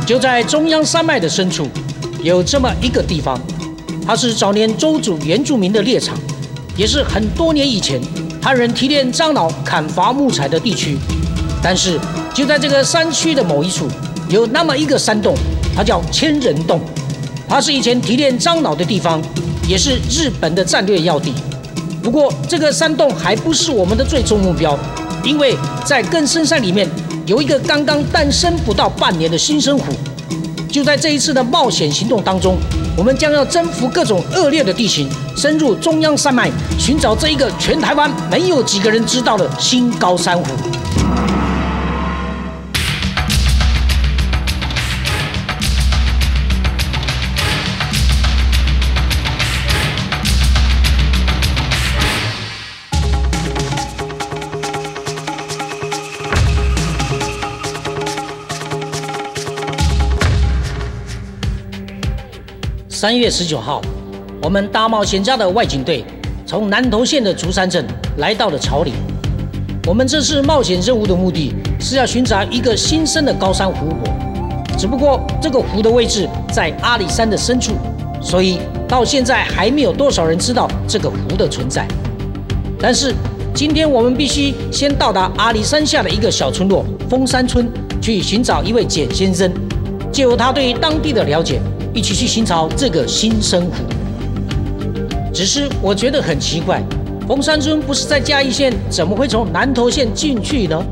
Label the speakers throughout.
Speaker 1: 就在中央山脉的深处，有这么一个地方，它是早年周族原住民的猎场，也是很多年以前汉人提炼樟脑、砍伐木材的地区。但是就在这个山区的某一处，有那么一个山洞，它叫千人洞。它是以前提炼樟脑的地方，也是日本的战略要地。不过这个山洞还不是我们的最终目标，因为在更深山里面有一个刚刚诞生不到半年的新生湖。就在这一次的冒险行动当中，我们将要征服各种恶劣的地形，深入中央山脉，寻找这一个全台湾没有几个人知道的新高山湖。3月19号，我们大冒险家的外景队从南投县的竹山镇来到了草岭。我们这次冒险任务的目的是要寻找一个新生的高山湖泊，只不过这个湖的位置在阿里山的深处，所以到现在还没有多少人知道这个湖的存在。但是今天我们必须先到达阿里山下的一个小村落峰山村，去寻找一位简先生，借由他对当地的了解，一起去寻找这个新生湖。只是我觉得很奇怪，峰山村不是在嘉义县，怎么会从南投县进去呢？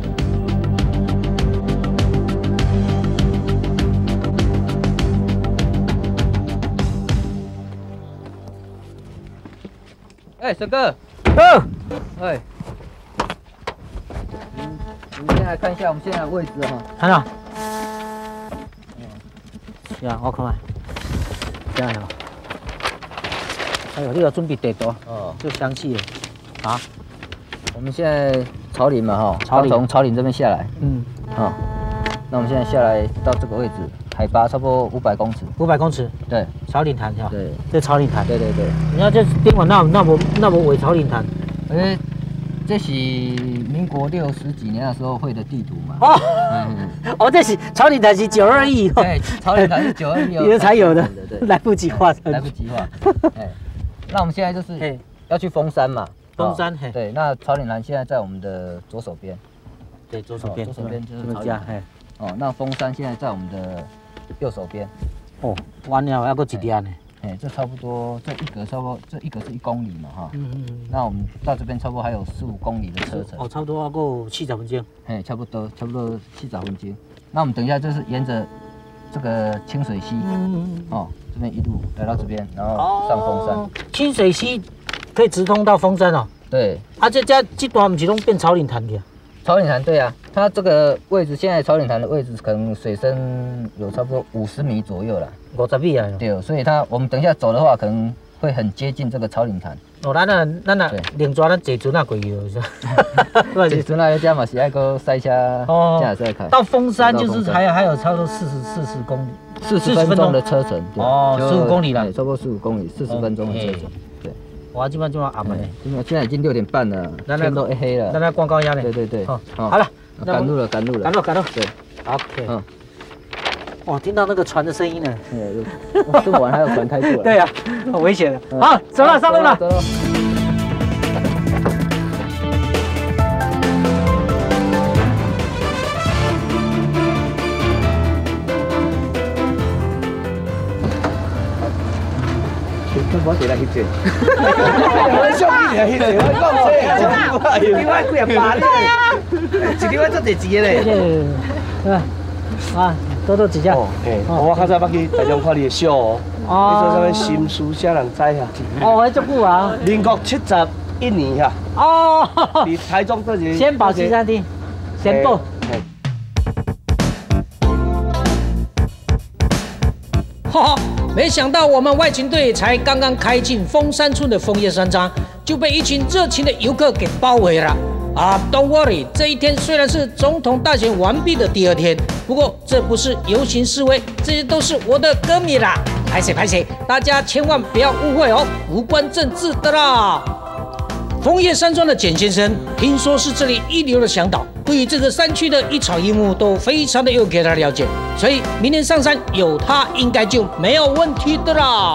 Speaker 2: 哎，沈哥，哎，你们先来看一下我们现在的位置哈。
Speaker 1: 看到。是啊，我看看。这样哦。哎呦，你要准备地图哦，就详细的啊。
Speaker 2: 我们现在草岭嘛哈，
Speaker 1: 草岭
Speaker 2: 从草岭这边下来，
Speaker 1: 好，
Speaker 2: 那我们现在下来到这个位置，海拔差不多500公尺。
Speaker 1: 500公尺。
Speaker 2: 对，
Speaker 1: 草岭潭是吧？
Speaker 2: 对，
Speaker 1: 这草岭潭。
Speaker 2: 对。
Speaker 1: 你看这顶完那么为草岭潭。
Speaker 2: 这是民国60几年的时候绘的地图嘛。
Speaker 1: 哦，这是草岭潭是921。
Speaker 2: 对，草岭潭是921
Speaker 1: 有才有的，来不及画。
Speaker 2: 来不及画。那我们现在就是要去峰山嘛。
Speaker 1: 峰山，
Speaker 2: 对，那草岭潭现在在我们的左手边。
Speaker 1: 对，左手边
Speaker 2: 就是草岭潭。那峰山现在在我们的右手边。哦，
Speaker 1: 完了，还有一点呢。
Speaker 2: 这差不多，这一格差不多，这一格是1公里嘛，哈。那我们到这边差不多还有15公里的车程。哦，
Speaker 1: 差不多要够70分钟。
Speaker 2: 差不多70分钟。那我们等一下就是沿着这个清水溪，这边一路来到这边，然后上峰山。
Speaker 1: 清水溪可以直通到峰山哦。对。这段不是拢变草岭潭去啊？
Speaker 2: 草岭潭对啊，它这个位置现在草岭潭的位置可能水深有差不多50米左右啦。
Speaker 1: 50米啊。对，
Speaker 2: 所以我们等一下走的话，可能会很接近这个草岭潭。
Speaker 1: 哦，咱另抓咱坐船啊过去是吧？
Speaker 2: 坐船啊，这嘛是爱个塞车，这样再看。
Speaker 1: 到峰山就是还有差不多40公里
Speaker 2: ，40分钟的车程。
Speaker 1: 哦，15公里了，
Speaker 2: 差不多15公里，40分钟的车程。对。
Speaker 1: 哇，今晚暗了。
Speaker 2: 现在已经6点半了，天都黑了。
Speaker 1: 咱来广告一下呢。
Speaker 2: 对。
Speaker 1: 好了，
Speaker 2: 赶路了。
Speaker 1: 对 ，OK。哇，听到那个船的声音呢。
Speaker 2: 这么晚还有船开过来。
Speaker 1: 对呀，很危险的。好，走了，上路了。
Speaker 2: 我坐来翕照，
Speaker 3: 我上去来翕照，我讲这，另外几廿万嘞，一另外做第几个嘞？
Speaker 1: 多几只。
Speaker 3: 我较早捌去台中看你的秀哦，你做啥物心书写人知啊？
Speaker 1: 哦，这久啊，
Speaker 3: 民国71年哈。
Speaker 1: 哦。
Speaker 3: 伫台中这里。
Speaker 1: 先保旗山地，先报。哈哈。没想到我们外勤队才刚刚开进峰山村的枫叶山庄，就被一群热情的游客给包围了。Don't worry， 这一天虽然是总统大选完毕的第2天，不过这不是游行示威，这些都是我的歌迷啦。拍谁，大家千万不要误会哦，无关政治的啦。 枫叶山庄的简先生，听说是这里一流的向导，对于这个山区的一草一木都非常的有给他了解，所以明天上山有他应该就没有问题的啦。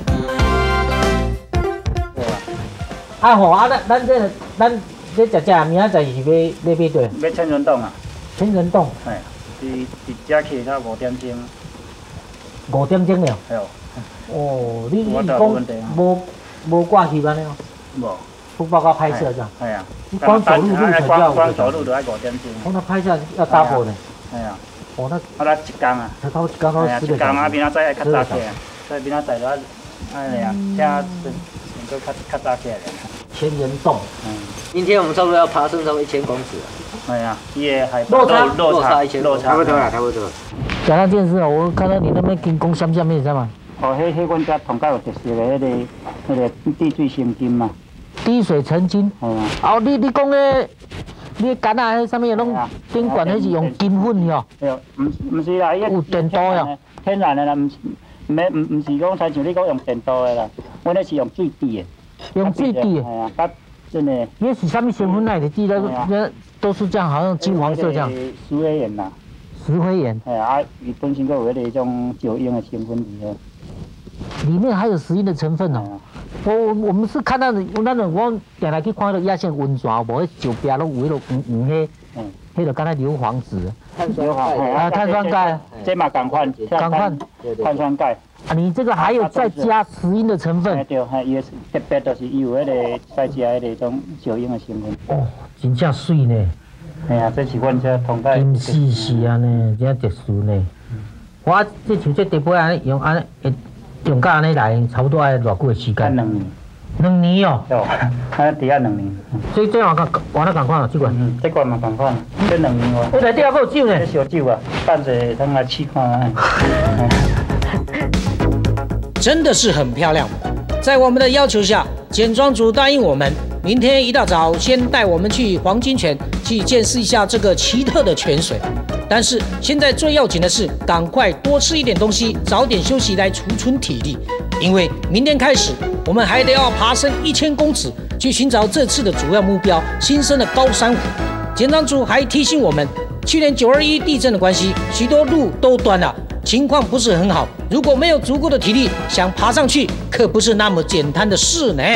Speaker 4: 啊好啊，咱这食明仔载是要买对？
Speaker 5: 要千人洞啊，
Speaker 4: 千人洞，
Speaker 5: 哎，伫遮起到5点钟。
Speaker 4: 5点钟了。
Speaker 5: 系哦。
Speaker 4: 哦，你讲无挂去安尼哦？
Speaker 5: 无。
Speaker 4: 不包括拍摄这样。
Speaker 5: 系啊。
Speaker 4: 你光走路才要。
Speaker 5: 光走路就要5点钟。
Speaker 4: 哦，那拍摄要 double 呢。
Speaker 5: 系啊。
Speaker 4: 哦，那。
Speaker 5: 咱一工啊。
Speaker 4: 才到一工到10个小时。
Speaker 5: 一工啊，明仔载爱较早起啊，所以明仔载就要安尼啊，车能够较早起来。
Speaker 4: 千人洞。
Speaker 2: 明天我们差不多要爬升超过1000公尺了。
Speaker 5: 哎呀，伊的海
Speaker 2: 落差1000，
Speaker 5: 差不多啦，差不多。
Speaker 4: 讲到这件事哦，我看到你那边金光闪闪，你知道吗？
Speaker 5: 哦，迄阮遮同介有特色的迄个滴水成金嘛。
Speaker 4: 滴水成金。哦，你讲的，你干啊？迄啥物拢顶管迄是用金粉哦？
Speaker 5: 对，唔是啦，伊
Speaker 4: 有电镀呀。
Speaker 5: 天然的啦，唔是讲像你讲用电镀的啦，阮那是用水滴的。
Speaker 4: 用水滴的。
Speaker 5: 系啊，甲真的。
Speaker 4: 那是啥物成分来的？记得都是这样，好像金黄色这样。
Speaker 5: 石灰岩啦。
Speaker 4: 石灰岩。
Speaker 5: 哎啊，伊本身有迄种酒精的成分伫个。
Speaker 4: 里面还有石英的成分哦。我们是看到的，那种我定来去看到亚线温泉，无迄酒边拢有迄种迄，迄个敢若硫磺质。
Speaker 5: 碳酸
Speaker 4: 钙。
Speaker 5: 这嘛共款。碳酸钙。
Speaker 4: 啊，你这个还有再加石英的成分。
Speaker 5: 对，伊个特别就是伊有迄个再加迄个种酒精的成分。
Speaker 4: 哦，真正水呢。
Speaker 5: 哎呀，这是阮遮同介。
Speaker 4: 金是啊呢，真特殊呢。我这像这地杯安尼用安尼，用到安尼来，差不多要偌久的时间？2年。2年哦。
Speaker 5: 哦，啊，抵押2年。
Speaker 4: 所以这换了共款哦，这罐。
Speaker 5: 这罐嘛共款，这2年哦。
Speaker 4: 这内底还有酒呢。
Speaker 5: 这烧酒啊，等者通来试看。
Speaker 1: 真的是很漂亮。在我们的要求下，简庄主答应我们，明天一大早先带我们去黄金泉去见识一下这个奇特的泉水。但是现在最要紧的是，赶快多吃一点东西，早点休息来储存体力，因为明天开始我们还得要爬升1000公尺，去寻找这次的主要目标——新生的高山湖。简庄主还提醒我们，去年921地震的关系，许多路都断了。情况不是很好，如果没有足够的体力，想爬上去可不是那么简单的事呢。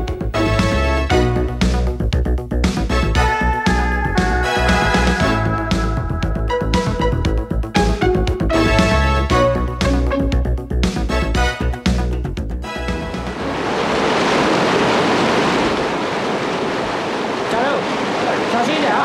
Speaker 1: 加油，小心一点啊！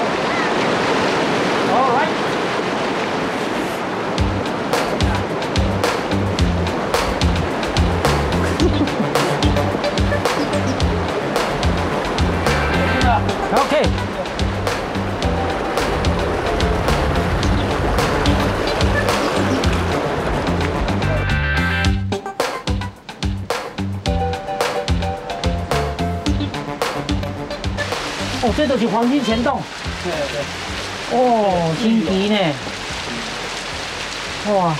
Speaker 1: 好，来。OK。哦，这都是黄金泉洞。对。哦，真奇呢。哇。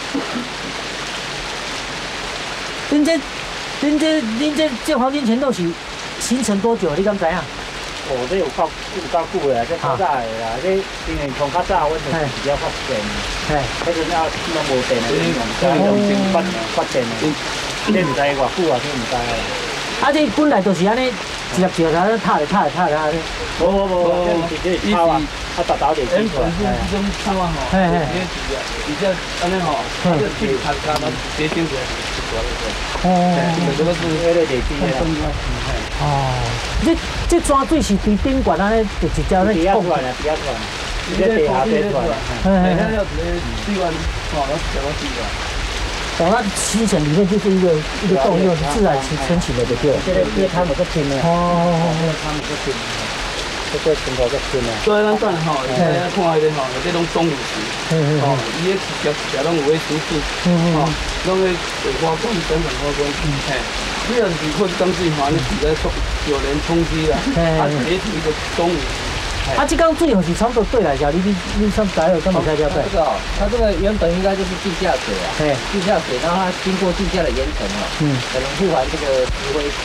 Speaker 1: 恁这黄金泉洞是形成多久？你敢知影？
Speaker 5: 哦，这有够久的，这较早的啦，这因为从较早，阮就是比较发电，迄阵啊拢无电的，用发电的，这唔知偌久啊，这唔知啊。
Speaker 4: 啊，这本来就是安尼，一粒石头塌咧。
Speaker 5: 无，这是草啊，啊达就起出来。
Speaker 3: 这种草啊吼，比较安尼吼，这地它结晶起来是多的。这个是迄个地基的。
Speaker 4: 哦，这泉水是伫顶管安尼，就直接咧
Speaker 5: 冲出来，直接出来，直接地下跌出来。
Speaker 3: 那要水管哦，要怎么水管？
Speaker 4: 哦，那其实里面就是一个洞，用自然撑起来的对。
Speaker 5: 这个汤有个拼的。汤有个拼。这个全部个拼的。
Speaker 3: 所以咱等吼，看迄个吼，这种钟乳石，哦，伊个石拢有迄属性，哦，拢迄水花光、等等花光，嘿。你若是看江水吼，你直接有人冲击啦，它结出一个钟乳石。
Speaker 4: 啊，这缸水是差不多对来讲，你上台有这么在这对？
Speaker 2: 这个哦，它这个原本应该就是地下水啊，地下水，然后它经过地下的岩层哦，可能富含这个石灰石，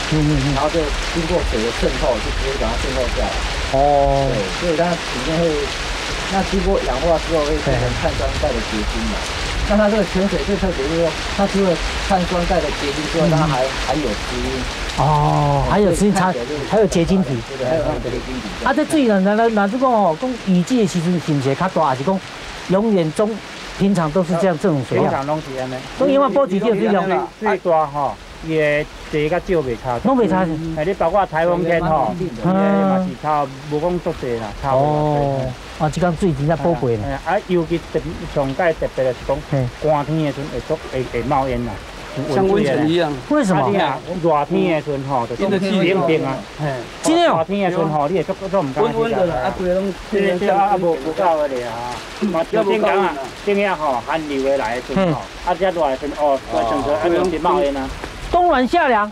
Speaker 2: 然后就经过水的渗透，就直接把它渗透下来。
Speaker 4: 哦，
Speaker 2: 对，所以它里面会，那经过氧化之后会变成碳酸钙的结晶嘛。那它这个泉水最特别就是说，它除了碳酸钙的结晶之外，它还含有滋阴。
Speaker 4: 哦，还有吃它，还有结晶体。
Speaker 2: 对，还有结晶体。
Speaker 4: 啊，这水那这个哦，讲雨季的时阵是不是较大，还是讲永远平常都是这样这种水量？
Speaker 5: 平常拢是安尼。
Speaker 4: 都因为保持这种水量，
Speaker 5: 最大吼，伊的地甲少袂差。
Speaker 4: 拢袂差。
Speaker 5: 哎，你包括台风天吼，伊嘛是差无讲足济啦，差无。
Speaker 4: 啊，这讲水真正宝贵呢。
Speaker 5: 啊，尤其上届特别的是讲，寒天的时阵会冒烟啦。
Speaker 3: 像温泉一样。
Speaker 4: 为什么？
Speaker 5: 热天的时阵吼，就是冰冰啊。
Speaker 4: 真的哦。
Speaker 5: 热天的时阵吼，你会做唔敢。
Speaker 3: 温温的啦，啊，规个拢。
Speaker 5: 对啊，无够个咧啊。嘛，就顶讲啊，顶下吼寒流的来的时阵吼，啊，遮热的时阵哦，整个啊拢是冒烟啊。
Speaker 4: 冬暖夏凉。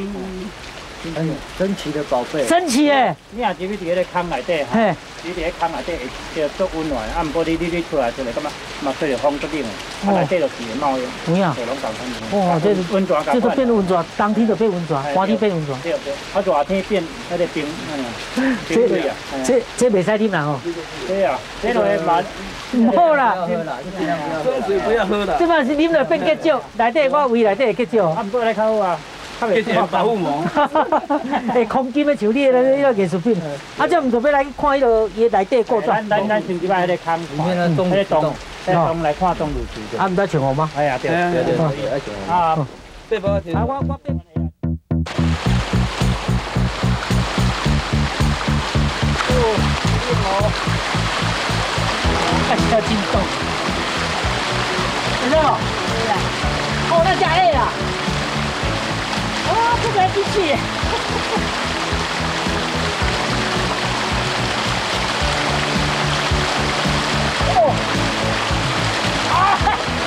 Speaker 2: 神奇的宝贝。
Speaker 4: 神奇诶！
Speaker 5: 你若入去伫个坑内底吼，你伫个坑内底会就足温暖，啊，毋过你出来出来，感觉嘛吹着风足冷的，啊内底就是会冒烟。
Speaker 4: 有影。
Speaker 5: 就拢共款。
Speaker 4: 哦，这是
Speaker 5: 温泉。
Speaker 4: 这都变温泉，当天就变温泉，寒天变温泉。
Speaker 5: 对对，啊热天变迄个冰，冰水啊。
Speaker 4: 这袂使啉啦吼。
Speaker 5: 对啊，这落去嘛。
Speaker 4: 唔好啦，
Speaker 3: 生水不要喝啦。
Speaker 4: 这嘛是啉了变结石，内底我胃内底会结石。
Speaker 5: 啊，毋过来较好啊。
Speaker 3: 这是保护膜，
Speaker 4: 会空金的像你迄个艺术品，啊，这毋着要来看迄个伊内底过转。
Speaker 5: 咱先入来迄个坑里面的洞，迄个洞来看洞入去。
Speaker 4: 啊，毋得像我吗？
Speaker 5: 哎呀，对对对，啊，
Speaker 3: 背包天。
Speaker 4: 啊，我背。看起来真重。有没有？哦，那加累了。哦，这个机器。哦。啊！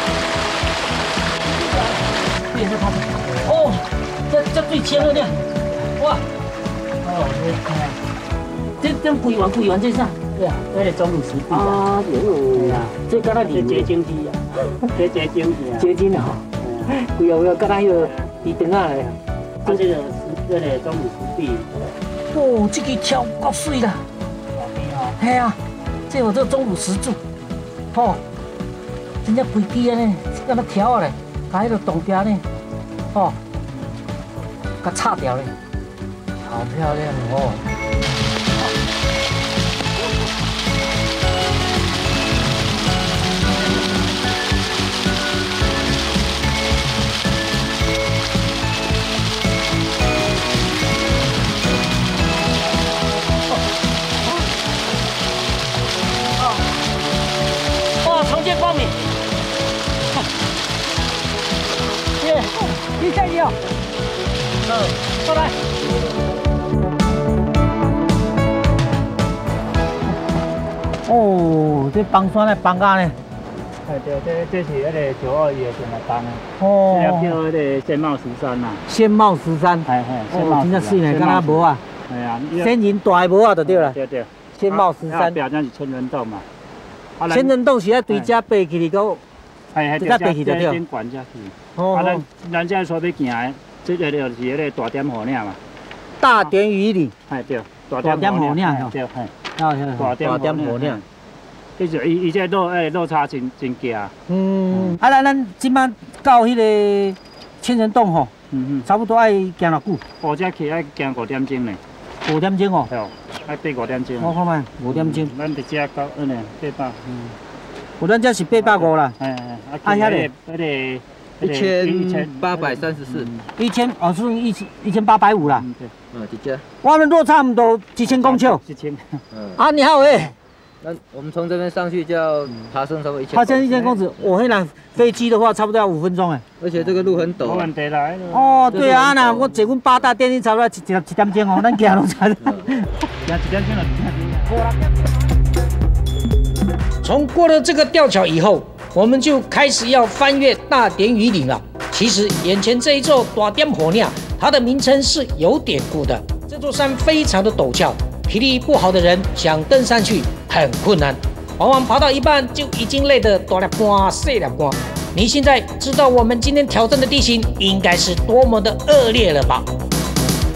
Speaker 4: 这也是他的。哦，这最轻了呢。哇！哦，这贵完这啥？对啊，这个钟乳石壁啊。对啊，这刚才是结晶体啊，这结晶体啊。结晶啊！贵啊，刚才迄个伊灯下来。啊，这个钟乳石壁。哦，这个跳够水啦。系啊，这有这钟乳石柱，哦，真正规矩安尼，敢那挑啊咧，把迄个洞壁呢，哦，甲拆掉咧，好漂亮哦。重见光明，耶！你加油！过来。哦，这帮山的帮架呢？
Speaker 5: 哎对，这是那个921的什么帮啊？
Speaker 4: 哦，
Speaker 5: 这叫那个仙茂石山呐。
Speaker 4: 仙茂石山，哦，真正水呢，敢若无啊。
Speaker 5: 哎呀，
Speaker 4: 仙人大的无啊，就对了。
Speaker 5: 对对。
Speaker 4: 仙茂石山。
Speaker 5: 表讲是千人洞嘛。
Speaker 4: 千人洞是要对遮爬起哩，个
Speaker 5: 哎，
Speaker 4: 对，爬起就对。
Speaker 5: 管下去。
Speaker 4: 哦。
Speaker 5: 啊，咱这所要行的，这个就是那个大点河岭嘛。
Speaker 4: 大点雨岭。
Speaker 5: 哎对，
Speaker 4: 大点河岭
Speaker 5: 对，嘿。
Speaker 4: 大点河岭。
Speaker 5: 就是伊这落差真大。
Speaker 4: 嗯。啊，咱即摆到迄个千人洞吼，差不多爱行偌久？
Speaker 5: 我这去爱行5点钟呢。
Speaker 4: 5点钟哦。
Speaker 5: 对，爱爬5点钟。
Speaker 4: 我看卖5点钟。
Speaker 5: 咱伫遮到800。
Speaker 4: 咱这是850啦。
Speaker 5: 哎，
Speaker 4: 啊，遐
Speaker 5: 个
Speaker 2: 1834。
Speaker 4: 1000哦，是1850啦。
Speaker 5: 对。
Speaker 2: 伫遮。
Speaker 4: 我们落差不多1000公尺。
Speaker 5: 1000。
Speaker 4: 啊，你好诶。
Speaker 2: 那我们从这边上去就要爬升差不多1000。
Speaker 4: 爬升1000公尺，我那飞机的话差不多要5分钟哎。
Speaker 2: 而且这个路很陡。
Speaker 5: 没问题啦。
Speaker 4: 哦，对啊，那我坐阮8大电梯差不多1点钟哦，咱行拢差。行
Speaker 5: 1点钟了。
Speaker 1: 从过了这个吊桥以后，我们就开始要翻越大点雨岭了。其实眼前这一座大点河岭，它的名称是有典故的。这座山非常的陡峭，体力不好的人想登上去很困难，往往爬到一半就已经累得大粒汗、细粒汗。你现在知道我们今天挑战的地形应该是多么的恶劣了吧？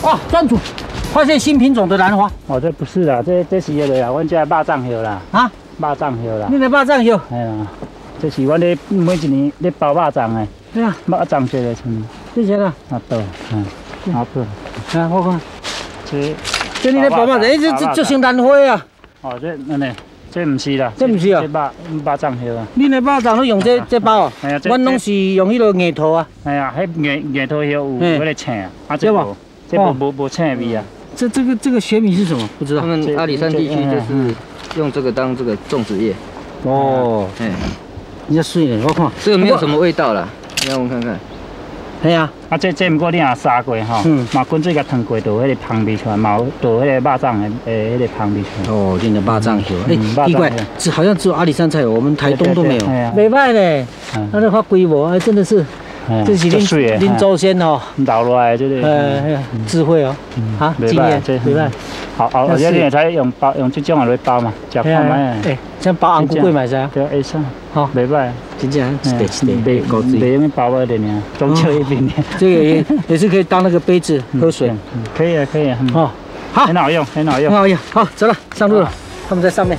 Speaker 1: 哇，专主发现新品种的兰花。
Speaker 5: 哦，这不是啦，这是迄个啦，阮这肉粽叶啦。啊，肉粽叶啦。
Speaker 1: 你的肉粽叶？
Speaker 5: 哎呀，这是阮咧每一年咧包肉粽的。
Speaker 1: 对啊，
Speaker 5: 肉粽这个是。
Speaker 1: 这些呢？
Speaker 5: 啊，对，好不？
Speaker 1: 啊，我看。
Speaker 5: 这
Speaker 1: 你咧包肉粽，这就是兰花啊。
Speaker 5: 哦，这那呢？这不是啦，
Speaker 1: 这不是啊，
Speaker 5: 肉粽叶啊。
Speaker 1: 你的肉粽都用这包啊？
Speaker 5: 哎呀，
Speaker 1: 阮拢是用迄个硬头啊。
Speaker 5: 哎呀，迄硬头叶有迄个青啊，这无，这无青味啊。
Speaker 1: 这个学名是什么？不知道。
Speaker 2: 他们阿里山地区就是用这个当这个种植叶。
Speaker 1: 哦，哎，你这水呢？我看
Speaker 2: 这个没有什么味道啦，让我看看。
Speaker 1: 系啊，
Speaker 5: 这不过你也杀过吼，嘛滚水甲烫过，就迄个香味出来，嘛就迄个肉粽的迄个香味出来。
Speaker 1: 哦，你的肉粽有，奇怪，好像只有阿里山才有，我们台东都没有。袂歹呢，那这发规模，真的是，这是恁祖先哦，
Speaker 5: 留落来这个，
Speaker 1: 智慧哦，啊，经验，袂歹。
Speaker 5: 好，而且你也才用这种来包嘛，食看卖。
Speaker 1: 哎，像包红菇粿嘛是啊？
Speaker 5: 对，会使，
Speaker 1: 好，
Speaker 5: 袂歹。
Speaker 1: 真正
Speaker 5: 别用包包的呢，中秋一饼呢。
Speaker 1: 这个也是可以当那个杯子喝水。
Speaker 5: 可以啊，可以啊。
Speaker 1: 哦，好，
Speaker 5: 很好用，很好用，
Speaker 1: 很好用。好，走了，上路了，他们在上面。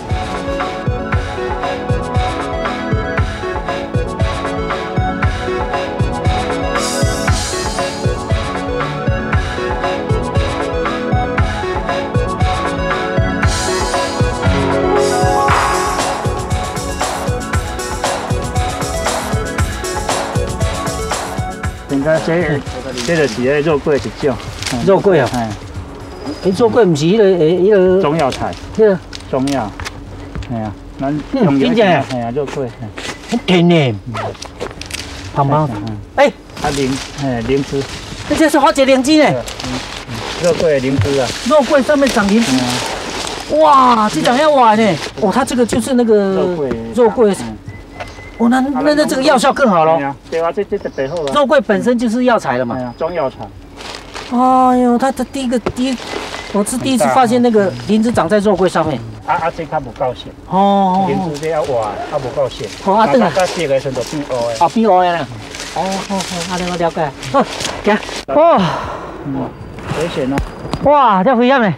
Speaker 5: 这就是迄肉桂一种，
Speaker 1: 肉桂啊，肉桂不是迄个
Speaker 5: 中药材，
Speaker 1: 迄个
Speaker 5: 中药，哎呀，咱用
Speaker 1: 真正，
Speaker 5: 哎呀，肉桂，
Speaker 1: 很甜呢，胖胖的，哎，
Speaker 5: 灵芝，
Speaker 1: 这是花节灵芝呢，
Speaker 5: 肉桂灵芝啊，
Speaker 1: 肉桂上面长灵芝，哇，这长要玩呢，哦，它这个就是那个肉桂。哦，那这个药效更好咯。
Speaker 5: 对啊，这最好了。
Speaker 1: 肉桂本身就是药材了嘛。
Speaker 5: 中药材。
Speaker 1: 哎呦，它我是第一次发现那个灵芝长在肉桂上面。
Speaker 5: 这较无够咸。
Speaker 1: 哦。
Speaker 5: 灵芝这要活，无够咸。
Speaker 1: 哦，对啊。
Speaker 5: 它细个时候就变乌的。
Speaker 1: 哦，变乌的啦。哦，好，我了解。好，行。哇，
Speaker 5: 危险哦。
Speaker 1: 哇，这危险嘞。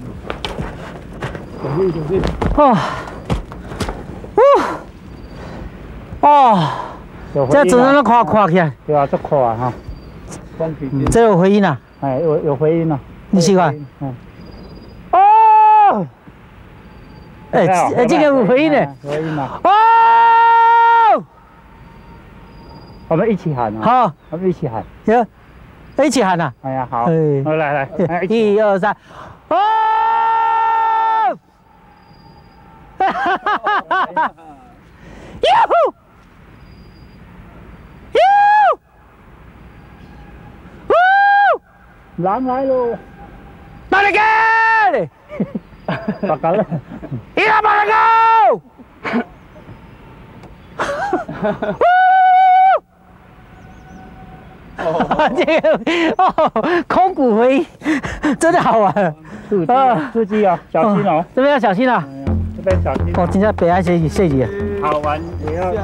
Speaker 1: 哦。哦，这只能看起来。
Speaker 5: 对啊，这看哈。
Speaker 1: 这有回音啊？
Speaker 5: 哎，有回音啊。
Speaker 1: 你喜欢？哦。哎，这个有回音呢。
Speaker 5: 回音啊。
Speaker 1: 哦。
Speaker 5: 我们一起喊啊。
Speaker 1: 好，
Speaker 5: 我们一起喊。
Speaker 1: 行，一起喊啊。
Speaker 5: 哎呀，好。好，来，
Speaker 1: 一二三。哦。哈哈哈哈哈！哟呼！
Speaker 5: 狼来喽！
Speaker 1: 马来哥，
Speaker 5: 八嘎了，
Speaker 1: 伊拉马来哥！这个空谷回音真的好玩。
Speaker 5: 司机啊，小心哦！
Speaker 1: 这边要小心啊！
Speaker 5: 这边小心。
Speaker 1: 哦，今天北岸设计。
Speaker 5: 好玩也要。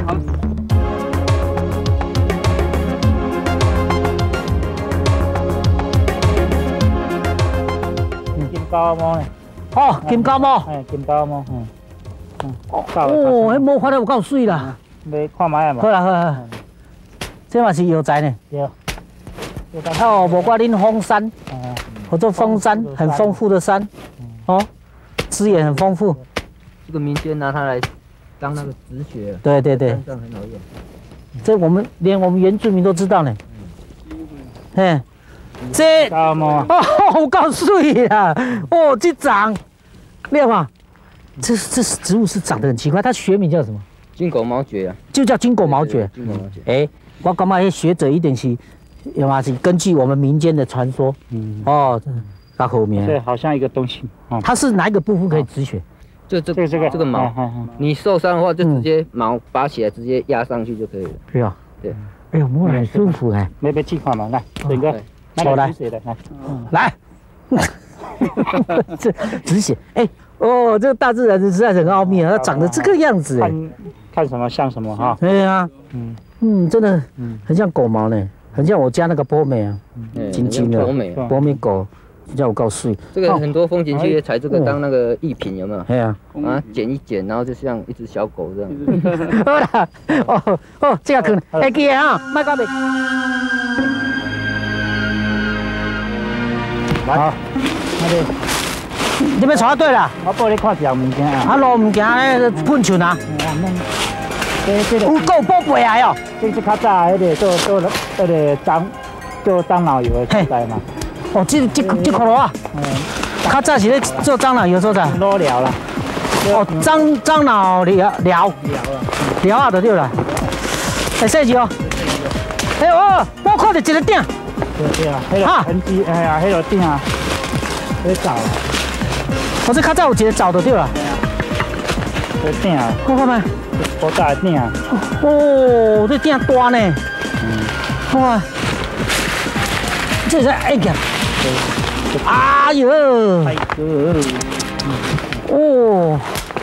Speaker 5: 高毛呢？
Speaker 1: 哦，金高毛。
Speaker 5: 哎，金高毛，
Speaker 1: 哦，迄毛发得有够水啦。
Speaker 5: 要看卖嘛？
Speaker 1: 好啦，这嘛是药材呢。
Speaker 5: 对。
Speaker 1: 哦，无怪恁峰山，或者峰山，很丰富的山。哦，资源很丰富。
Speaker 2: 这个民间拿它来当那个止血。
Speaker 1: 对，
Speaker 2: 这样很好用。
Speaker 1: 这连我们原住民都知道呢。嘿。这哦，好够水啦！哦，这长，你看嘛，这植物是长得很奇怪，它学名叫什么？
Speaker 2: 金狗毛蕨啊，
Speaker 1: 就叫金狗毛蕨。
Speaker 2: 金狗毛蕨。
Speaker 1: 哎，我感觉那学者一定是，有嘛是根据我们民间的传说。哦，它后面。
Speaker 5: 对，好像一个东西。
Speaker 1: 它是哪一个部分可以止血？
Speaker 2: 这个毛，你受伤的话就直接毛拔起来，直接压上去就可以了。
Speaker 1: 对啊。
Speaker 2: 对。
Speaker 1: 哎呦，摸了很舒服哎。
Speaker 5: 没被气看嘛？来，整个。
Speaker 1: 来，这止血，哎，哦，这个大自然实在是很奥秘啊，它长得这个样子，
Speaker 5: 看什么像什么哈？
Speaker 1: 对啊，真的，很像狗毛呢。 很像我家那个波美啊，金金的波美狗，叫我告诉
Speaker 2: 这个很多风景区采这个当那个艺品，有没有？
Speaker 1: 哎呀，
Speaker 2: 啊，剪一剪，然后就像一只小狗这样。
Speaker 1: 好啦，哦，这个可能，会记的哈，卖到袂。好，你们带对啦。
Speaker 5: 我帮你看条物件啊。
Speaker 1: 啊，路物件咧喷泉啊。有够宝贝啊哟！
Speaker 5: 这较早迄个做迄个做樟脑油的时代嘛。
Speaker 1: 哦，这块路啊。较早是咧做樟脑油所在。
Speaker 5: 老寮啦。
Speaker 1: 哦，樟脑寮啊，就对啦。会细字哦。哎呦，我看到一个鼎。
Speaker 5: 对啊，迄个痕迹，哎呀，迄个鼎啊，迄灶。
Speaker 1: 我这较早有一个灶就对啦。
Speaker 5: 迄鼎啊，
Speaker 1: 我看看。
Speaker 5: 古早的鼎啊。
Speaker 1: 哦，这鼎大呢。哇，这是爱个。哎呦！哦。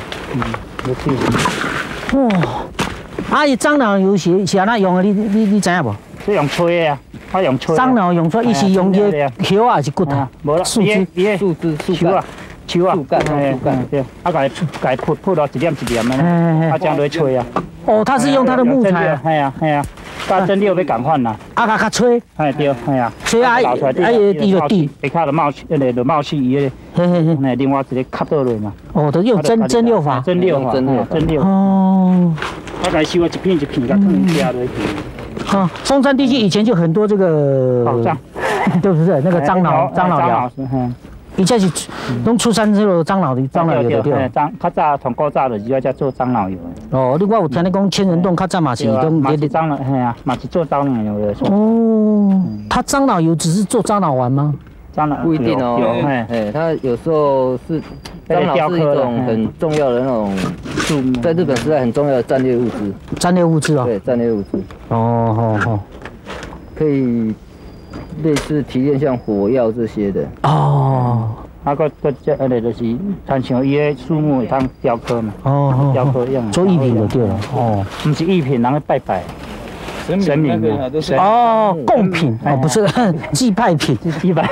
Speaker 1: 哦。啊，伊樟脑油是安怎用的？你知影无？
Speaker 5: 是用吹的啊，我用吹。
Speaker 1: 樟脑用出，伊是用个叶啊，还是骨头？
Speaker 5: 无啦，树啊。树啊，对，啊，甲伊铺到一点一点的，啊，这样来吹啊。
Speaker 1: 哦，它是用它的木材啊。
Speaker 5: 系啊，甲真料要共款啦。
Speaker 1: 啊，较吹。
Speaker 5: 哎对，系啊。
Speaker 1: 吹啊，滴就滴，
Speaker 5: 下骹就冒气，就冒气伊个。嘿，另外一个吸倒落嘛。
Speaker 1: 哦，都用蒸馏法。
Speaker 5: 蒸馏。
Speaker 1: 哦。
Speaker 5: 啊，甲伊收啊一片一片，甲放加落去。
Speaker 1: 啊，松山地区以前就很多这个
Speaker 5: 宝藏，
Speaker 1: 对不对？那个樟脑寮。以前是拢出产这个樟脑油对对。
Speaker 5: 较早从古早就是要做樟脑油。
Speaker 1: 哦，我有听你讲千人洞较早嘛是拢
Speaker 5: 嘛是樟脑，嘿啊，嘛是做樟脑油的。
Speaker 1: 哦，它樟脑油只是做樟脑丸吗？
Speaker 5: 樟脑
Speaker 2: 不一定哦，它有时候是樟脑是一种很重要的那种，在日本时代很重要的战略物资。
Speaker 1: 战略物资哦。
Speaker 2: 对，战略物资。
Speaker 1: 哦，
Speaker 2: 可以。类似提炼像火药这些的
Speaker 1: 哦，
Speaker 5: 啊个这就是参像伊个树木会当雕刻嘛，雕刻用
Speaker 1: 做艺品就对了，哦，
Speaker 5: 不是艺品，人去拜拜，神明
Speaker 1: 哦，贡品哦，不是祭拜品，
Speaker 5: 祭拜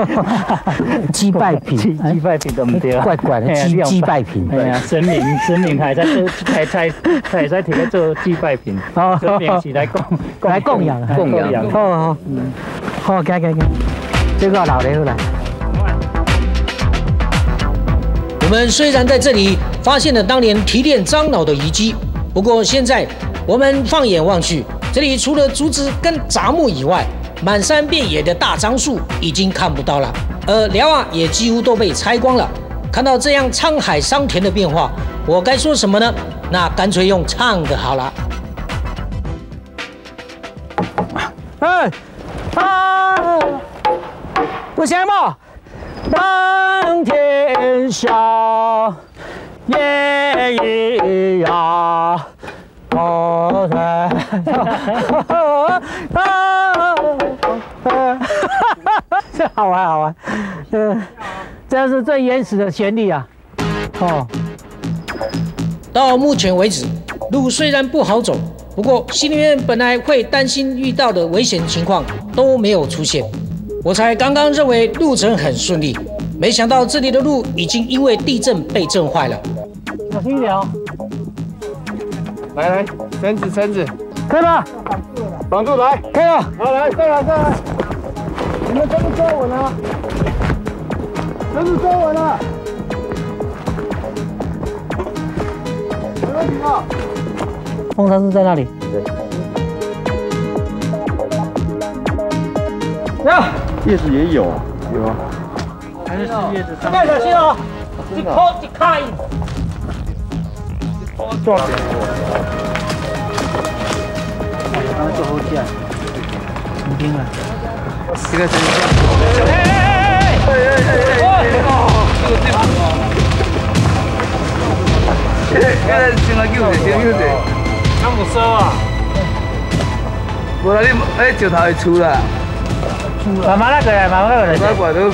Speaker 5: 品都唔对，
Speaker 1: 怪怪的祭拜品，
Speaker 5: 哎呀，神明还在提来做祭拜品，神明是来
Speaker 1: 供养，哦。好，给，这个老的来。我们虽然在这里发现了当年提炼樟脑的遗迹，不过现在我们放眼望去，这里除了竹子跟杂木以外，满山遍野的大樟树已经看不到了，而寮啊也几乎都被拆光了。看到这样沧海桑田的变化，我该说什么呢？那干脆用唱的好了。为什么当天下夜一呀？哦，这好玩，这是最原始的旋律啊！哦，到目前为止，路虽然不好走，不过心里面本来会担心遇到的危险情况都没有出现。我才刚刚认为路程很顺利，没想到这里的路已经因为地震被震坏了。小心一点哦！
Speaker 3: 来，绳子，
Speaker 1: 可以吗？
Speaker 3: 绑住来，
Speaker 1: 可以了。
Speaker 3: 好，来，再来，你们绳子抓稳了，绳子抓稳了，没问题吧？
Speaker 1: 凤山是在那里。
Speaker 2: 对。
Speaker 1: 呀。
Speaker 3: 叶子也有啊，
Speaker 5: 还是叶子上。
Speaker 1: 太小心哦！一抛一开。
Speaker 5: 抓紧。我刚才做后架，很冰了。
Speaker 3: 这个是。先来救者。
Speaker 5: 咱唔收啊！
Speaker 3: 无啦，你石头会出啦。
Speaker 1: 慢慢来，慢慢来。
Speaker 3: 快快都。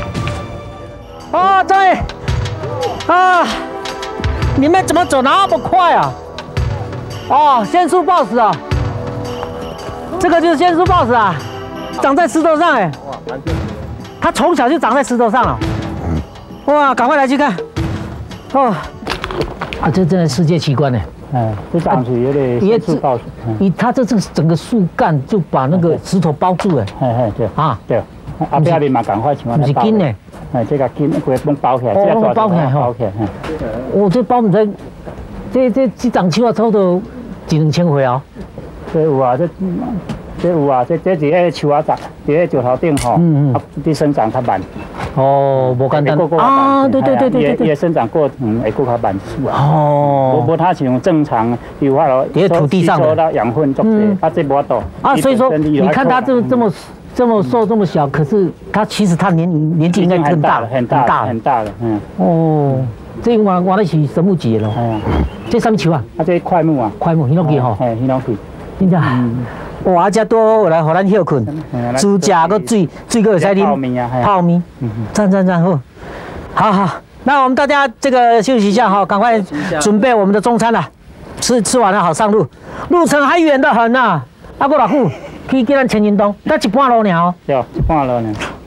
Speaker 1: 啊，对。啊，你们怎么走那么快啊？哦，限速报时啊！ 这个就是仙树豹子啊，长在石头上哎。哇，蛮特别。它从小就长在石头上了。哇，赶快来去看。哦，啊，这真的世界奇观呢。
Speaker 5: 哎，这长出有点仙树豹子。
Speaker 1: 它这整个树干就把那个石头包住了。
Speaker 5: 对啊，对。啊，边面嘛赶快像
Speaker 1: 不是筋呢？
Speaker 5: 哎，这个筋规拢包起来，这个
Speaker 1: 包起来哈。包起来。哦，这包唔知，这长树啊，差不多1-2千回啊。
Speaker 5: 这有啊，这有啊，这是迄树啊长，伫迄石头顶吼，它生长较慢。
Speaker 1: 哦，无简单啊！对，
Speaker 5: 也生长过会过较慢树啊。
Speaker 1: 哦，
Speaker 5: 无它像正常有法咯，
Speaker 1: 在土地上
Speaker 5: 收到养分足多，啊这无多。
Speaker 1: 啊，所以说你看它这么瘦这么小，可是它其实它年纪应该更大了，很大了。哦，这玩的是神木节咯。这什么树啊？
Speaker 5: 啊，这快木啊，
Speaker 1: 快木，檜榔吼。
Speaker 5: 檜榔树。
Speaker 1: 真正。哇！遮多来，互咱休困，猪食个水个会使啉泡面，赞好，那我们大家这个休息一下哈，赶快准备我们的中餐了，吃完了好上路，路程还远得很呐，啊，过偌久去咱千人洞，才1半路尔哦，
Speaker 5: 对，1半路尔。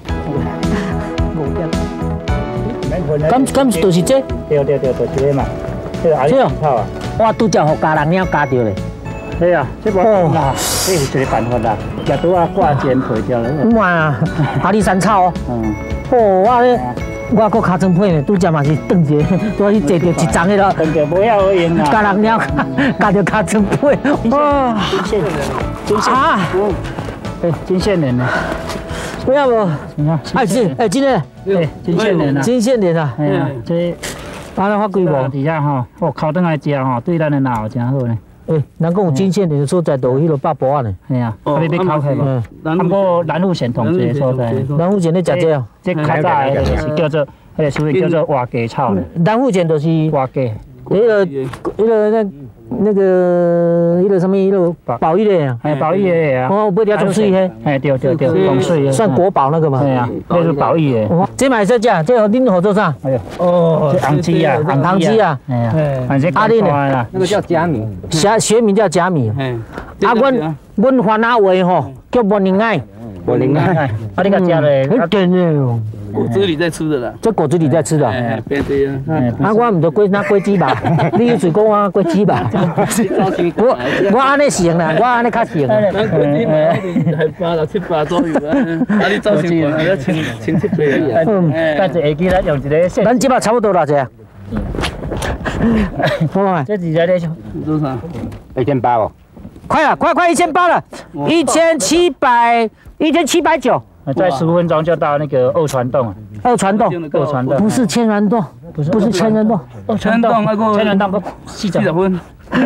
Speaker 1: 咁就是这？
Speaker 5: 对，这个嘛，这个阿里草啊，
Speaker 1: 我拄则互家人了加着咧。
Speaker 5: 对啊，这无啦，这是一个办法啦，食拄啊挂煎配掉了。
Speaker 1: 哇，阿里山草哦。我搁卡装配呢，拄则嘛是炖一个，拄去坐着一丛的咯。炖着不要而用啦。家人了加着卡装配。哇，
Speaker 5: 金线啊，金线莲呢？
Speaker 1: 不要不，今天
Speaker 5: 对金线莲啊，
Speaker 1: 金线莲啊，
Speaker 5: 哎呀，这
Speaker 1: 把它发几无？
Speaker 5: 底下吼，靠顿来食吼，对咱的脑真好呢。
Speaker 1: 人讲有金线莲所在，就迄落八宝啊呢。
Speaker 5: 系啊，你要考起无？不过南湖县同济所在。
Speaker 1: 南湖县咧食这哦，
Speaker 5: 这较早的就是叫做，迄个属于叫做花鸡草。
Speaker 1: 南湖县就是
Speaker 5: 花鸡。
Speaker 1: 那个什么，迄个宝玉的啊，
Speaker 5: 宝玉的啊。
Speaker 1: 哦，不要种水嘿。
Speaker 5: 对，种水的。
Speaker 1: 算国宝那个嘛。
Speaker 5: 对啊，那是宝玉的。
Speaker 1: 这买这价，这恁合作啥？
Speaker 5: 哎呦，哦，这红鸡啊，
Speaker 1: 红鸡啊。
Speaker 5: 哎呀，阿恁呢？
Speaker 2: 那个叫甲米，
Speaker 1: 学名叫甲米。啊，阮番仔话吼叫无宁爱。
Speaker 5: 无宁爱。啊，你个食咧？
Speaker 1: 很甜的。
Speaker 3: 果子里在吃的啦，
Speaker 1: 这果子里在吃的。
Speaker 3: 别对啊。
Speaker 1: 啊，我唔着龟鸡吧，你有水讲我龟鸡吧。我安尼行啦，我安尼较行。
Speaker 3: 咱龟鸡嘛，还8、7、8左右啊。啊，你造型还要千700啊。
Speaker 5: 但是下记咱用一个。
Speaker 1: 咱即摆差不多偌济啊？好嘛？
Speaker 5: 这几个咧
Speaker 3: 多少
Speaker 5: ？18哦。
Speaker 1: 快1800了，1790。
Speaker 5: 再15分钟就到那个二传洞啊！
Speaker 1: 二传洞不是千人洞，不是千人洞，
Speaker 5: 千人洞不40分。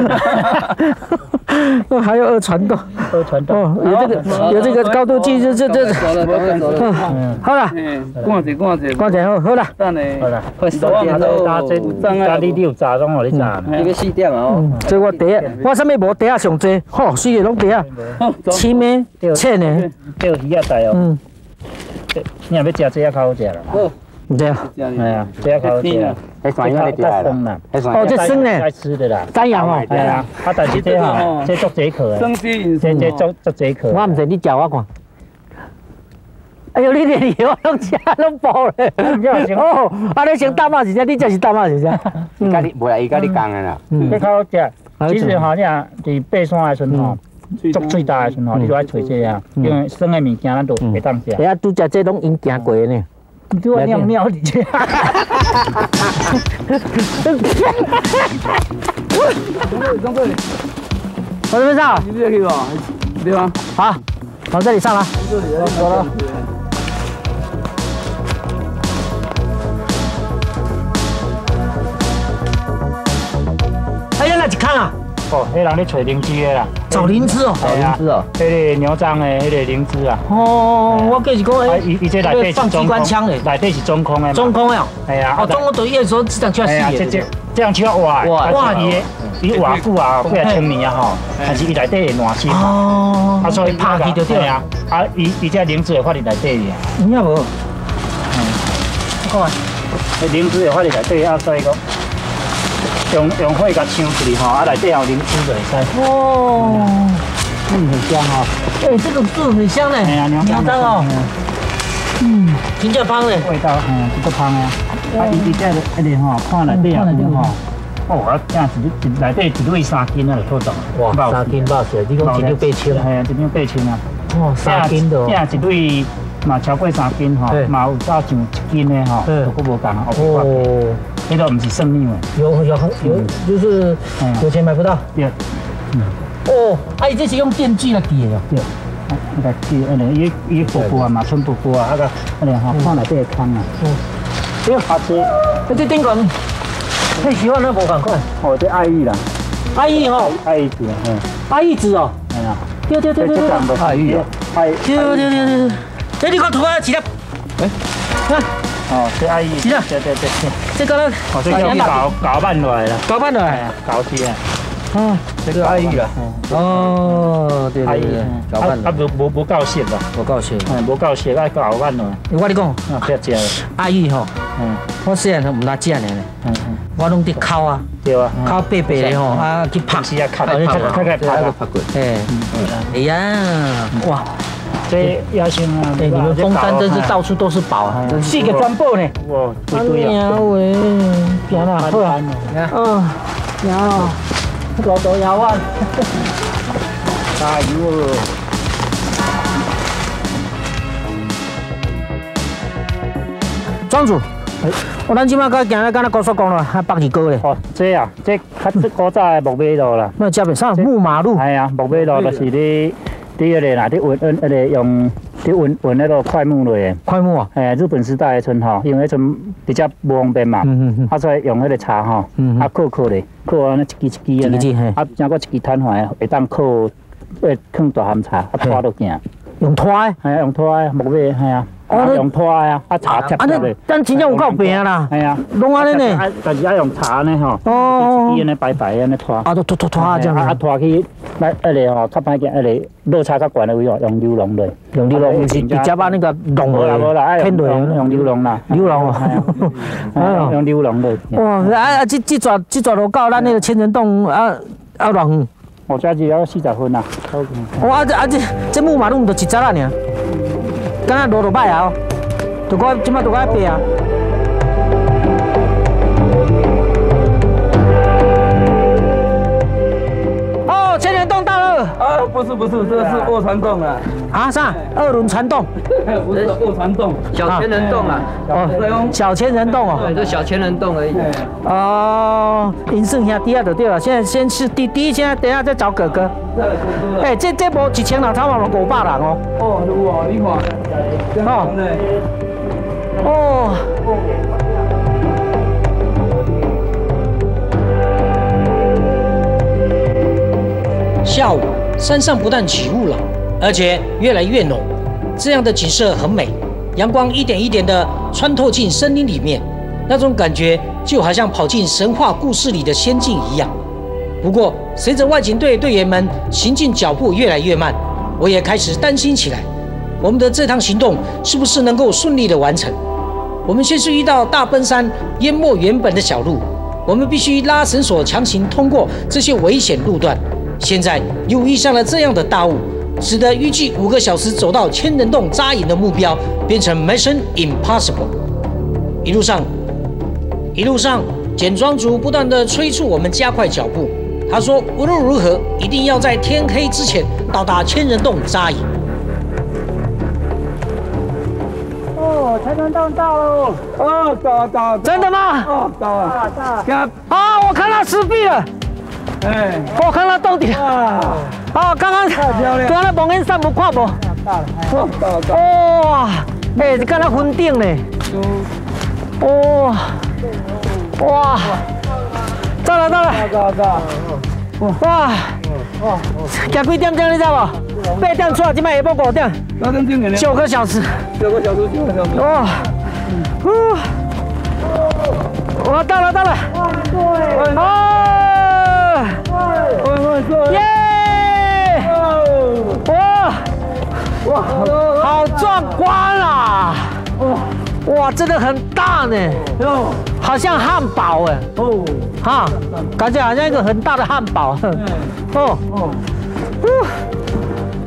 Speaker 1: 还有二传洞，哦，有这个高度计，这。好了，关者好了，
Speaker 5: 好了，快10点了，家里有炸拢互你炸，
Speaker 2: 这个4点哦。
Speaker 1: 这我第一，我啥物无第一上济，吼，四个拢第一，青的、青的，
Speaker 5: 钓鱼啊大哦。你若要食这也较好食啦。
Speaker 1: 对啊，
Speaker 5: 哎呀，这也较好食。迄蒜叶你食啦？
Speaker 1: 哦，这生呢？
Speaker 5: 爱吃的啦。
Speaker 1: 山羊哦。
Speaker 5: 系啊，啊，但是这吼，这足解渴的。
Speaker 3: 生机饮
Speaker 5: 食。这足解渴。
Speaker 1: 我唔知你叫我看。哎呦，你连药拢食拢饱咧。哦，啊，你先大骂一下，你才是大骂一下。
Speaker 6: 甲你无来伊甲你讲的啦。
Speaker 5: 这较好食。其实吼，你啊，伫爬山的时阵吼。足最大的时候，你就爱找这啊，因为生的物件咱都袂当食。
Speaker 1: 哎呀，拄食这拢因行过呢。
Speaker 5: 你我尿尿你这。
Speaker 1: 往这边上。
Speaker 3: 你这去吧，对吗？
Speaker 1: 好，往这里上来。走了。哎呀，那一坑啊！
Speaker 5: 哦，迄人咧找灵芝的啦，
Speaker 1: 找灵芝哦，
Speaker 5: 灵芝哦，迄个牛樟的迄个灵芝啊。
Speaker 1: 哦，我计是讲，
Speaker 5: 伊这内底
Speaker 1: 放机关枪嘞，
Speaker 5: 内底是中空的嘛。
Speaker 1: 中空呀，
Speaker 5: 系啊。
Speaker 1: 哦，中空对伊的时候这样就要死的。
Speaker 5: 这样就要挖，挖伊挖久啊，几啊千年啊吼，但是伊内底会烂死。哦。啊，所以拍去就对啊。啊，伊这灵芝会发伫内底啊。
Speaker 1: 你也无。
Speaker 5: 看，灵芝会发伫内底啊，所以讲。用火甲呛起吼，啊内底有灵芝就会使。
Speaker 1: 哦，
Speaker 5: 很香哦。
Speaker 4: 哎，这个树很香嘞，
Speaker 5: 哎呀，
Speaker 4: 牛樟哦，真正香嘞，
Speaker 5: 味道这个香啊。啊，伊这个吼，看内底啊，吼。哦，我这样内底一蕊3斤啊，就够
Speaker 4: 哇，3斤肉水，你讲一两8千，
Speaker 5: 系啊，一两8千啊。
Speaker 4: 哦，3斤的，
Speaker 5: 一蕊嘛超过3斤吼，嘛有到上1斤的吼，都无共啊。哦，迄个唔是算量的。
Speaker 4: 有，就是有钱买不到。
Speaker 5: 对。
Speaker 4: 哦，啊，伊这是用电锯来锯的哦。
Speaker 5: 对。那个锯，伊薄薄啊嘛，纯薄薄啊，那个吼，看内底的汤啊。对，好吃。
Speaker 4: 这顶管。配喜欢那无赶快，
Speaker 5: 哦，这爱玉啦，
Speaker 4: 爱玉吼，
Speaker 5: 爱玉子，
Speaker 4: 爱玉子哦，
Speaker 5: 哎呀，
Speaker 4: 对，
Speaker 5: 爱玉哦，
Speaker 4: 对，这你看图啊，几粒？哎，看，
Speaker 5: 哦，这爱玉，
Speaker 4: 几粒？
Speaker 5: 对，
Speaker 4: 这个呢？
Speaker 5: 哦，这叫搞拌落来啦，
Speaker 4: 搞拌落来，
Speaker 5: 搞起啊，
Speaker 2: 啊，这个爱玉啦，
Speaker 4: 哦，对，
Speaker 5: 搞拌，啊无够熟啦，
Speaker 4: 无够熟，
Speaker 5: 无够熟，爱搞拌落来。
Speaker 4: 我跟你讲，
Speaker 5: 啊，不要食了，
Speaker 4: 爱玉吼，我细汉唔大食呢，我拢伫烤啊，
Speaker 5: 对啊，
Speaker 4: 烤白白的吼，啊去拍，
Speaker 5: 是啊，拍过，
Speaker 4: 哎呀，哇，
Speaker 5: 这要先啊，
Speaker 4: 你们枫丹真是到处都是宝啊，4个专宝呢，
Speaker 5: 哇，一堆啊，
Speaker 4: 喂，行啦，好啊，摇，老豆摇啊，
Speaker 5: 加油！
Speaker 4: 庄主，我咱即摆甲行咧，敢若高速公路还北二高咧。
Speaker 5: 哦，这古早的木马路啦。
Speaker 4: 那这边上木马路。
Speaker 5: 系啊，木马路就是你迄个啦，你用那个快木类的。
Speaker 4: 快木啊？
Speaker 5: 哎，日本时代的阵吼，因为迄阵比较不方便嘛，所以用迄个叉吼，扣咧，扣安尼一支安尼，整个一支摊牌会当扣，放大含茶，拖落行。
Speaker 4: 用拖的？
Speaker 5: 系啊，用拖的木马，系啊。用拖啊，茶贴落去。
Speaker 4: 咱真正有够平啦。
Speaker 5: 系啊，
Speaker 4: 拢安尼呢。
Speaker 5: 但是要用茶呢吼，一支安尼白白安尼拖。
Speaker 4: 啊，拖这样。
Speaker 5: 啊，拖去那个吼，较歹个落差较悬的位哦，用流笼类。
Speaker 4: 用流笼，是直接把那个笼
Speaker 5: 无啦，
Speaker 4: 偏落
Speaker 5: 用流笼啦。
Speaker 4: 流笼啊。
Speaker 5: 用流笼类。
Speaker 4: 哇，这抓路到咱那个千人洞啊偌远？
Speaker 5: 我这就要40分啦。
Speaker 4: 哇，这木马路就1节啊尔。敢若路歹啊，就我即摆就我爬啊。哦，千人洞到了。
Speaker 3: 啊，不是，这是卧蚕洞啊。
Speaker 4: 啊啥？2轮传动？
Speaker 3: 不是卧蚕洞，
Speaker 2: 小千人洞啊。
Speaker 4: 哦，小千人洞哦。
Speaker 2: 对，这小千人洞而已。
Speaker 4: 哦，银顺兄弟啊就对了，现在先是弟弟，现在等下再找哥哥。哎，这无1000人，差不多500人哦。
Speaker 3: 哦，有哦，你看。
Speaker 4: 哦。
Speaker 1: 下午，山上不但起雾了，而且越来越浓，这样的景色很美。阳光一点一点地穿透进森林里面，那种感觉就好像跑进神话故事里的仙境一样。不过，随着外景队队员们行进脚步越来越慢，我也开始担心起来。我们的这趟行动是不是能够顺利地完成？我们先是遇到大奔山淹没原本的小路，我们必须拉绳索强行通过这些危险路段。现在又遇上了这样的大雾，使得预计5个小时走到千人洞扎营的目标变成 Mission Impossible。一路上，简庄主不断地催促我们加快脚步。他说，无论如何，一定要在天黑之前到达千人洞扎营。
Speaker 5: 哦，千人洞到喽！
Speaker 3: 哦，到，
Speaker 4: 真的吗？
Speaker 3: 哦，到了，
Speaker 4: 啊，我看到石壁了。
Speaker 3: 哎，
Speaker 4: 我看到洞顶。啊，刚刚蒙眼山有看无？哇，哎，刚刚云顶呢。哇，到了。哇，行几点钟你知无？8点出来，今摆下晡5点。9个小时。哇，我到了。耶！哇，好壮观啊！哇，真的很大呢，好像汉堡哎。感觉好像一个很大的汉堡。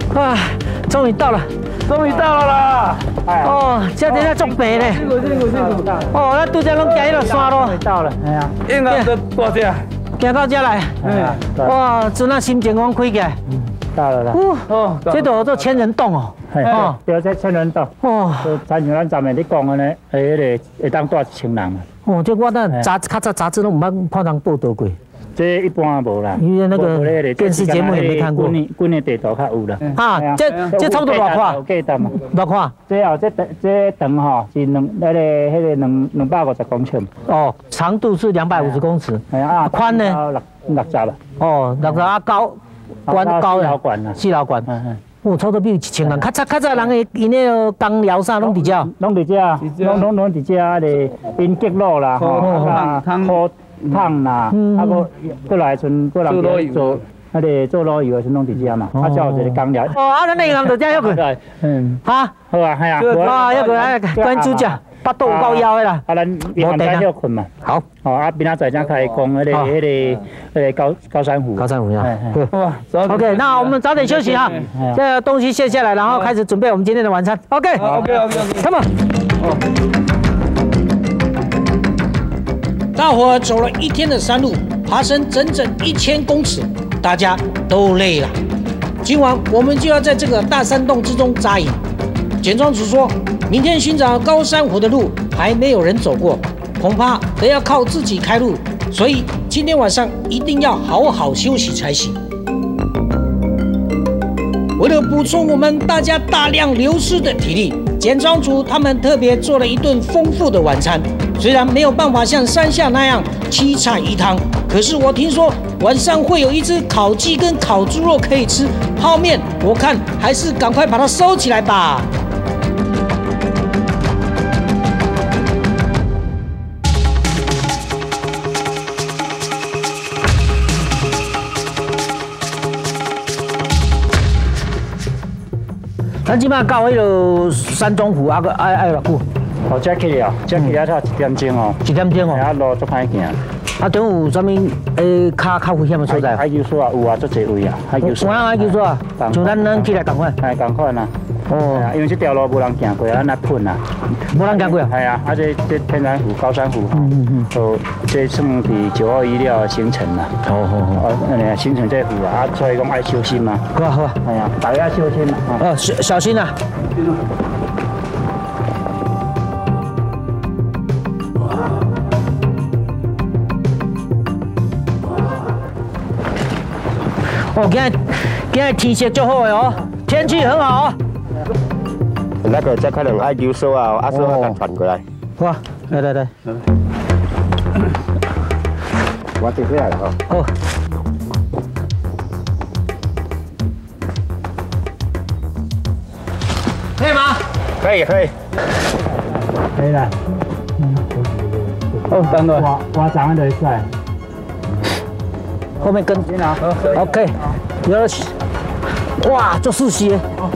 Speaker 1: 啊，终于到了，
Speaker 5: 终于到了啦！哎，
Speaker 1: 哦，这真正足白咧。
Speaker 3: 辛苦。
Speaker 1: 哦，咱拄则拢行迄落山路。
Speaker 5: 到了，哎呀，
Speaker 3: 应该都多少？
Speaker 1: 行到这来，哇，真那心情拢开起来。
Speaker 5: 到了啦。
Speaker 1: 哦，这都做千人洞哦。
Speaker 5: 哦，对，这千人洞。
Speaker 1: 哦，
Speaker 5: 参像咱昨暝你讲的呢，迄个会当住1000人嘛。
Speaker 1: 哦，这我咱较早杂志拢唔捌看人报道过。
Speaker 5: 这一般无啦，
Speaker 1: 因为那个电视节目也没看过。
Speaker 5: 滚的地图较有啦。
Speaker 1: 啊，这差不多偌宽？偌宽？
Speaker 5: 这长吼是250公尺。
Speaker 1: 哦，长度是250公尺。
Speaker 5: 哎啊，
Speaker 1: 宽呢
Speaker 5: ？60啦。
Speaker 1: 哦，60啊高，高
Speaker 5: 4楼管啦。
Speaker 1: 4楼管。哦，差不多比1000人。较早人的因那个工寮啥拢伫遮。
Speaker 5: 拢伫遮，拢伫遮咧，因极乐啦，吼，汤啦，啊过来阵过人做，做旅游的阵拢伫遮嘛，啊才有一个工寮。
Speaker 1: 哦，啊，咱那个就遮要去。哈，
Speaker 5: 好啊，系啊。
Speaker 1: 啊，要去关注者，巴肚有够枵的啦。
Speaker 5: 啊，咱夜晚要困嘛。
Speaker 1: 好。
Speaker 5: 哦，啊，边仔在遮开讲迄个高山湖。
Speaker 1: 高山湖呀。哇 ，OK， 那我们早点休息哈，这个东西卸下来，然后开始准备我们今天的晚餐。OK，come on。大伙走了1天的山路，爬升整整1000公尺，大家都累了。今晚我们就要在这个大山洞之中扎营。简庄主说，明天寻找高山湖的路还没有人走过，恐怕得要靠自己开路，所以今天晚上一定要好好休息才行。为了补充我们大家大量流失的体力，简庄主他们特别做了一顿丰富的晚餐。虽然没有办法像山下那样7菜1汤，可是我听说晚上会有一只烤鸡跟烤猪肉可以吃，泡面我看还是赶快把它收起来吧。咱即摆到迄个山中湖，啊个爱偌久？
Speaker 5: 哦，遮去了，遮去了才1点钟哦。
Speaker 1: 1点钟哦。
Speaker 5: 啊，路足歹行。
Speaker 1: 啊，中有啥物较危险的所在？
Speaker 5: 海球所啊，有啊，足侪位啊。海球所。
Speaker 1: 海球所啊，像咱起来同款。
Speaker 5: 哎，同款啊。哦。因为这条路无人行过，咱来喷啊。
Speaker 1: 无人行过啊？
Speaker 5: 系啊，啊这天然湖、高山湖，哦，这算是921了形成啦。好，形成这湖啊，所以讲爱小心嘛。
Speaker 1: 好啊好啊。
Speaker 5: 哎呀，大家小心啊。
Speaker 1: 小心啊。哦，今日天色足好的哦，天气很好哦。
Speaker 6: 那个这可能爱球所啊，阿叔他传过来。
Speaker 1: 好，来。
Speaker 6: 我提回来了哈。
Speaker 1: 好。可以吗？
Speaker 6: 可以。
Speaker 5: 可以了。
Speaker 3: 哦，等等。
Speaker 5: 我长得帅。
Speaker 1: 后面跟。OK， 有了。哇，做四斜。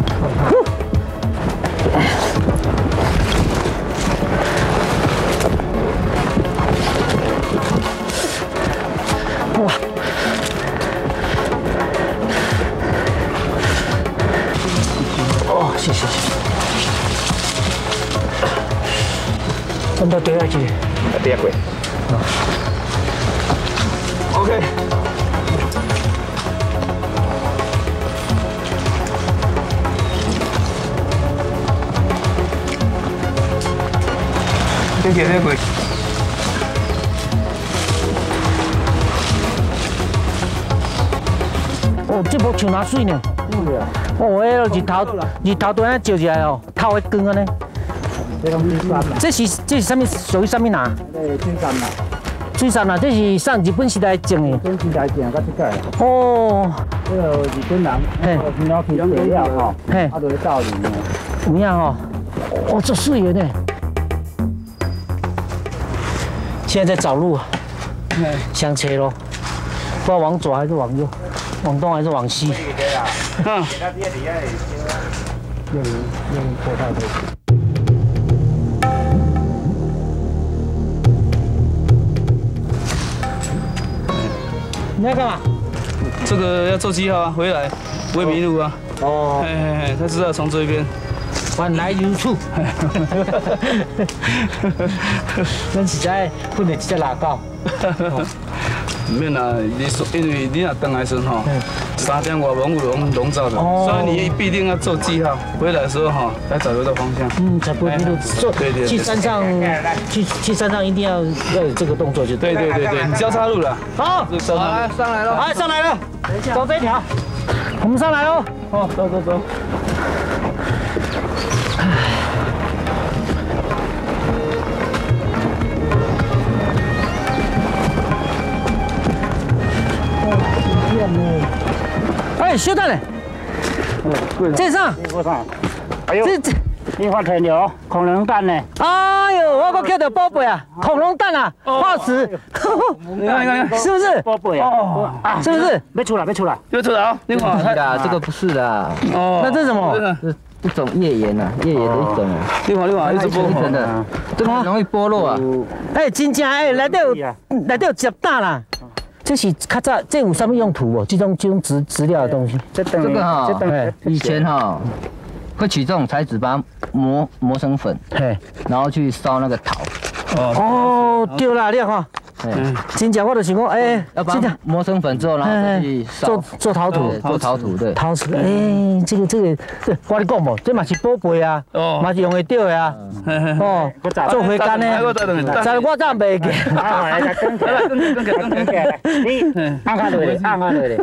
Speaker 1: 哇！哦，谢谢。真的对下去。
Speaker 6: 对过。
Speaker 3: OK。对过。
Speaker 1: 哦，这波像哪水呢？哦，迄日头都安照起来哦，透会光安尼。这是啥物？属于啥物呐？
Speaker 5: 水杉啦。
Speaker 1: 水杉啊，这是上日本时代种的。
Speaker 5: 日本时代种到即届。
Speaker 1: 哦。
Speaker 5: 这个日本人，平常去地料吼，啊，就去造林的。
Speaker 1: 有影吼？哦，这水的呢。现在在找路，相车咯，不知道往左还是往右，往东还是往西。你要干嘛？
Speaker 3: 这个要做记号啊，回来不会迷路啊。 哦，他知道从这边。
Speaker 1: 原来如此。咱实在训练一只腊狗。
Speaker 3: 唔免啦，因为你若回来时吼，3点外蒙古笼罩的，所以你必定要做记号。回来的时候哈，要找得到方向。
Speaker 1: 才不会迷路。对，去山上一定要有这个动作就对。
Speaker 3: 对，交叉路了。
Speaker 1: 好，
Speaker 3: 上来了。
Speaker 1: 哎，上来了，走这条，我们上来喽。
Speaker 3: 哦，走。
Speaker 1: 哎，小蛋嘞，这上，
Speaker 5: 哎呦，你发现了恐龙蛋呢？
Speaker 1: 哎呦，我叫到宝贝啊，恐龙蛋啊，化石，
Speaker 3: 你看，
Speaker 1: 是不是？
Speaker 5: 宝贝啊，
Speaker 1: 是不是？
Speaker 5: 别出来
Speaker 3: 啊！你看，
Speaker 2: 是的，这个不是的。
Speaker 1: 哦，那这是什么？
Speaker 2: 一种页岩呐，页岩的一种。
Speaker 3: 你看，一直剥
Speaker 2: 层的，这个很容易剥落啊。
Speaker 1: 哎，真正哎，内底有接蛋啦。这是较早，这有什么用途哦？这种质料的东西。
Speaker 2: 这个哈，以前哈会取这种材质，把它磨成粉，然后去烧那个陶。
Speaker 1: 哦，对啦，你看。真正我就想讲，哎，
Speaker 2: 要把它磨成粉之后，然后再去烧
Speaker 1: 做陶土，对，陶瓷，哎，这个，我跟你讲无，这嘛是宝贝啊，嘛是用得到的啊，哦，做回甘呢，但我早袂记。
Speaker 5: 跟起来，你按下落嚟。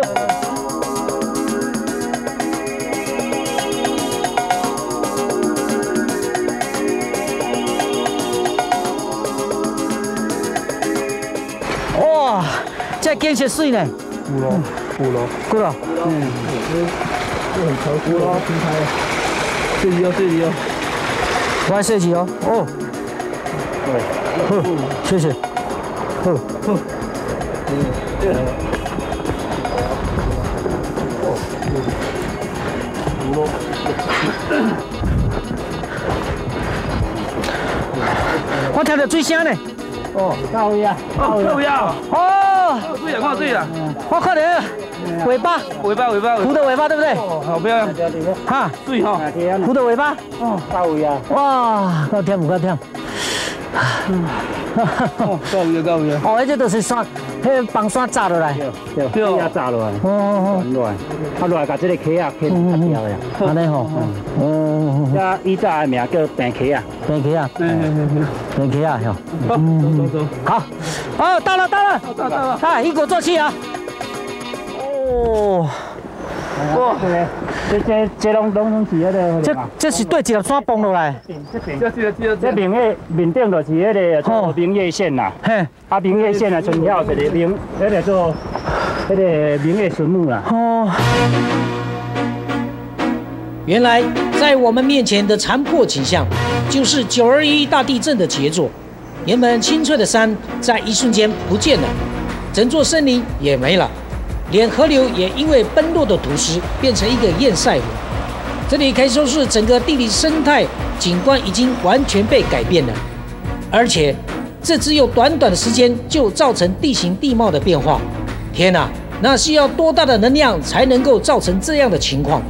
Speaker 1: 哇，这景色水呢？
Speaker 3: 古咯。很潮湿咯，平台。这里哦。
Speaker 1: 我还设计哦。哦。对。谢谢。我听到水声呢。
Speaker 5: 哦，到位啊！
Speaker 1: 哦，
Speaker 3: 看水啊！
Speaker 1: 我看到尾巴，
Speaker 3: 尾巴，
Speaker 1: 狐的尾巴对不对？
Speaker 3: 哦，好漂亮！
Speaker 1: 哈，
Speaker 3: 水哈，
Speaker 1: 狐的尾巴。
Speaker 5: 哦，到位啊！
Speaker 1: 哇，够甜，够甜。
Speaker 3: 哦，到位啊！
Speaker 1: 哦，这都是山，迄棒山炸落来。
Speaker 5: 对，啊炸落来。哦，落来，把这个溪啊砍掉呀。
Speaker 1: 安尼吼。哦。
Speaker 5: 这以前的名叫平溪啊。
Speaker 1: 平溪啊。平溪啊，吼。
Speaker 3: 走。
Speaker 1: 好。哦，到了。来，一鼓作气啊！哦。
Speaker 5: 哇，这拢是迄个。
Speaker 1: 这是对一条山崩落来。
Speaker 5: 这面顶就是迄个做明月线呐。嘿。啊，明月线啊，剩下一个迄个做迄个明月神木啦。哦。
Speaker 1: 原来在我们面前的残破景象，就是921大地震的杰作。原本青翠的山，在一瞬间不见了，整座森林也没了。连河流也因为奔落的土石变成一个堰塞湖。这里可以说是整个地理生态景观已经完全被改变了，而且这只有短短的时间就造成地形地貌的变化。天哪，那需要多大的能量才能够造成这样的情况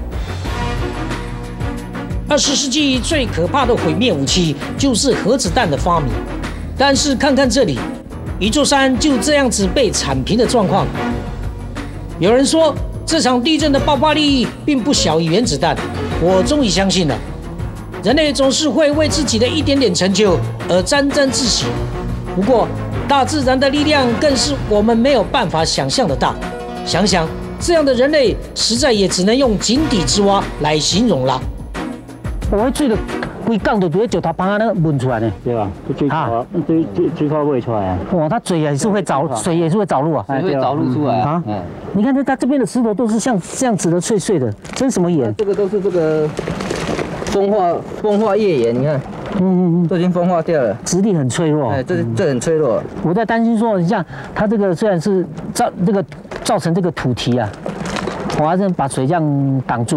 Speaker 1: ？20世纪最可怕的毁灭武器就是核子弹的发明，但是看看这里，一座山就这样子被铲平的状况。有人说这场地震的爆发力并不小于原子弹，我终于相信了。人类总是会为自己的一点点成就而沾沾自喜，不过大自然的力量更是我们没有办法想象的大。想想这样的人类，实在也只能用井底之蛙来形容啦。我水就规港就对石头帮那问出来呢，
Speaker 5: 对吧？水口喂出来啊！
Speaker 1: 哇，它水也是会找水也是会找路啊，
Speaker 2: 会找路出来啊！
Speaker 1: 你看它这边的石头都是像这样子的脆脆的，这是什么岩？
Speaker 2: 这个都是这个风化页岩，你看，都已经风化掉了，
Speaker 1: 质地很脆弱。
Speaker 2: 哎，这很脆弱。
Speaker 1: 我在担心说，你像它这个虽然是造成这个土堤啊，我还是把水这样挡住，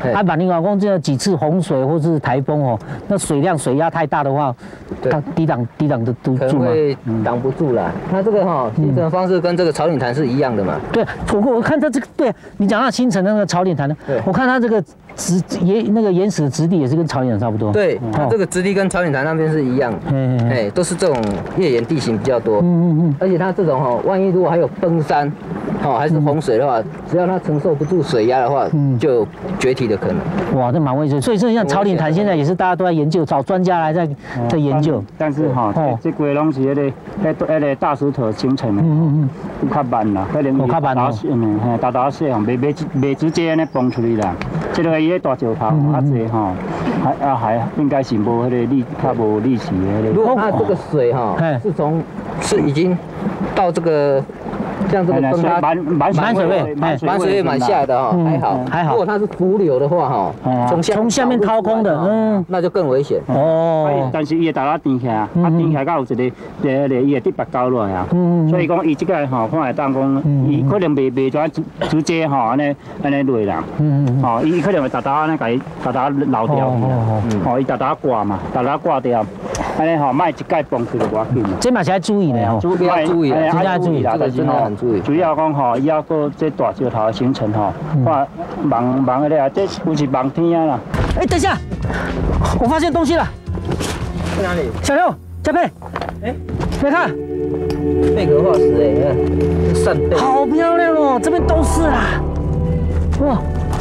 Speaker 1: 啊，把另外讲这几次洪水或是台风哦，那水压太大的话，它抵挡得住吗？
Speaker 2: 可能会挡不住啦。它这个形成方式跟这个草岭潭是一样的嘛？
Speaker 1: 对，我看它这个，对你讲到新城那个草岭潭呢，我看它这个岩石的质地也是跟草岭潭差不多。
Speaker 2: 对，它这个质地跟草岭潭那边是一样，都是这种页岩地形比较多。而且它这种万一如果还有崩山，还是洪水的话，只要它承受不住水压的话，就有决堤的可能。
Speaker 1: 哇，这蛮危险。所以像草岭潭现在也是大家都在研究，找专家来在研究。
Speaker 5: 但是这规拢是那个大石头形成的，较慢啦，可能较慢哦，大细未直接安尼崩出去啦。这个伊个大石头啊济还应该是无迄个力，较无力气的。
Speaker 2: 如果它这个水是已经到这个。像这个崩塌
Speaker 5: 满水
Speaker 2: 位满下来的还好。如果它是伏流的话
Speaker 1: 从下面掏空的，
Speaker 2: 那就更危险。
Speaker 5: 但是伊会大家填起来，填起来到有一个伊会地白高落来所以讲伊这个看会当讲，伊可能未直接安尼落啦。伊可能会安尼甲伊留掉伊挂嘛，挂掉，安尼莫一盖崩去就无要紧。
Speaker 1: 这嘛是要注意的
Speaker 2: 要注意，
Speaker 5: 真
Speaker 2: 要注意啦，
Speaker 5: 但是主要讲以后个这大石头的形成看望迄个这有是望天啊啦。
Speaker 1: 哎，等一下，我发现东西了。
Speaker 2: 在哪里？
Speaker 1: 小刘，嘉佩，来看，
Speaker 2: 贝壳化石扇贝，
Speaker 1: 好漂亮哦，这边都是啦。哇，